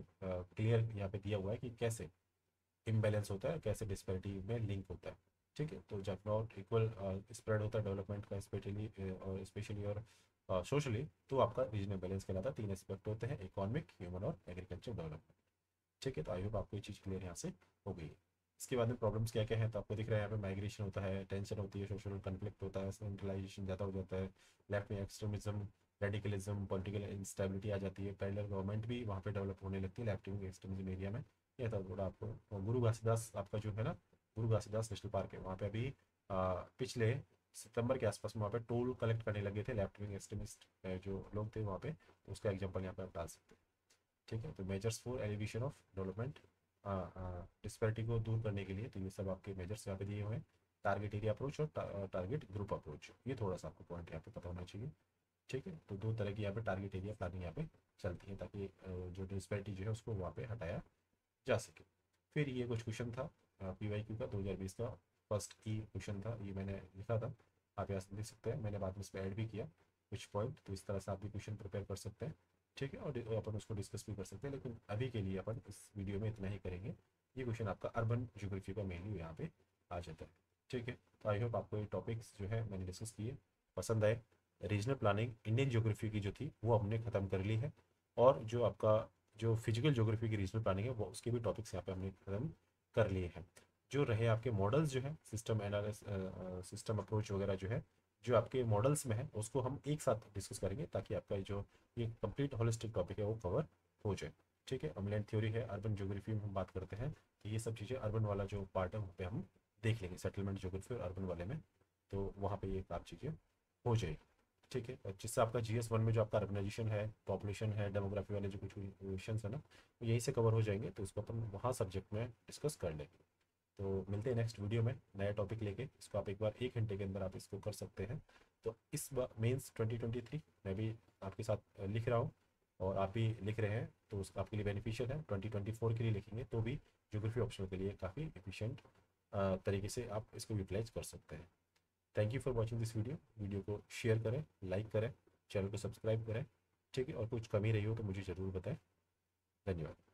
Speaker 1: क्लियर यहाँ पे दिया हुआ है कि कैसे इम्बैलेंस होता है, कैसे डिस्पैरिटी में लिंक होता है, ठीक है। तो जब नॉट इक्वल स्प्रेड होता है डेवलपमेंट का स्पेशली और स्पेशली और सोशली, तो आपका रीजनल बैलेंस कहलाता है। तीन एस्पेक्ट होते हैं, इकोनॉमिक, ह्यूमन और एग्रीकल्चर डेवलपमेंट, ठीक है। तो आई होप आपको ये चीज़ क्लियर यहाँ से हो गई है। इसके बाद में प्रॉब्लम्स क्या क्या है, तो आपको दिख रहा है यहाँ पे माइग्रेशन होता है, टेंशन होती है, सोशल कन्फ्लिक्ट होता है, सेंट्रलाइजेशन ज़्यादा हो जाता है, लेफ्ट में एक्सट्रीमिज्म, रेडिकलिज्म, पॉलिटिकल इंस्टेबिलिटी आ जाती है, पैरेलल गवर्नमेंट भी वहाँ पे डेवलप होने लगती है लेफ्ट विंग एक्सट्रीमिज्म एरिया में। ये था थोड़ा आपको। और गुरु घासीदास आपका जो है ना, गुरु घासीदास नेशनल पार्क है, वहाँ पे अभी आ, पिछले सितंबर के आसपास में वहाँ पे टोल कलेक्ट करने लगे थे लेफ्ट विंग एक्सट्रीमिस्ट जो लोग थे वहाँ पे, तो उसका एग्जाम्पल यहाँ पे आप डाल सकते हैं, ठीक है। तो measures for elevation of development, disparity को दूर करने के लिए, तो ये सब आपके मेजर्स यहाँ पे दिए हुए हैं। टारगेट एरिया अप्रोच और टारगेट ग्रुप अप्रोच, ये थोड़ा सा आपको पॉइंट यहाँ पे पता होना चाहिए, ठीक है। तो दो तरह की यहाँ पे टारगेट एरिया प्लानिंग यहाँ पे चलती है, ताकि जो डिस्पैरिटी जो है उसको वहाँ पे हटाया जा सके। फिर ये कुछ क्वेश्चन था पी वाई क्यू का दो हज़ार बीस का, फर्स्ट ई क्वेश्चन था, ये मैंने लिखा था, आप यहाँ से देख सकते हैं। मैंने बाद में इस पर ऐड भी किया कुछ पॉइंट, तो इस तरह से आप भी क्वेश्चन प्रिपेयर कर सकते हैं, ठीक है। और अपन उसको डिस्कस भी कर सकते हैं, लेकिन अभी के लिए अपन इस वीडियो में इतना ही करेंगे। ये क्वेश्चन आपका अर्बन ज्योग्राफी का मेनली यहाँ पे आ जाता है, ठीक है। तो आई होप आपको ये टॉपिक्स जो है मैंने डिस्कस किए पसंद आए। रीजनल प्लानिंग इंडियन ज्योग्राफी की जो थी वो हमने ख़त्म कर ली है, और जो आपका जो फिजिकल ज्योग्राफी की रीजनल प्लानिंग है वो उसके भी टॉपिक्स यहाँ पे हमने खत्म कर लिए हैं। जो रहे आपके मॉडल्स जो है सिस्टम एनालिस सिस्टम अप्रोच वगैरह जो है जो आपके मॉडल्स में है उसको हम एक साथ डिस्कस करेंगे, ताकि आपका जो ये कंप्लीट होलिस्टिक टॉपिक है वो कवर हो जाए, ठीक है। अमलैंड थ्योरी है, अर्बन ज्योग्राफी में हम बात करते हैं, तो ये सब चीज़ें अर्बन वाला जो पार्ट है वहाँ पे हम देख लेंगे, सेटलमेंट ज्योग्राफी और अर्बन वाले में, तो वहाँ पे ये आप चीज़ें हो जाएगी, ठीक है। जिससे आपका जी एस वन में जो आपका अर्बनाइजेशन है, पॉपुलेशन है, डेमोग्राफी वाले जो कुछ क्वेश्चन है ना, वो यहीं से कवर हो जाएंगे, तो इसको अपन वहाँ सब्जेक्ट में डिस्कस कर लेंगे। तो मिलते हैं नेक्स्ट वीडियो में नया टॉपिक लेके। इसको आप एक बार एक घंटे के अंदर आप इसको कर सकते हैं। तो इस बार मेंस ट्वेंटी ट्वेंटी थ्री मैं भी आपके साथ लिख रहा हूँ और आप भी लिख रहे हैं, तो उस आपके लिए बेनिफिशियल है। ट्वेंटी ट्वेंटी फोर के लिए लिखेंगे तो भी ज्योग्राफी ऑप्शनल के लिए काफ़ी एफिशिएंट तरीके से आप इसको यूटिलाइज कर सकते हैं। Thank you for watching this video. Video को शेयर करें, लाइक करें, चैनल को सब्सक्राइब करें, ठीक है। और कुछ कमी रही हो तो मुझे ज़रूर बताएं। धन्यवाद।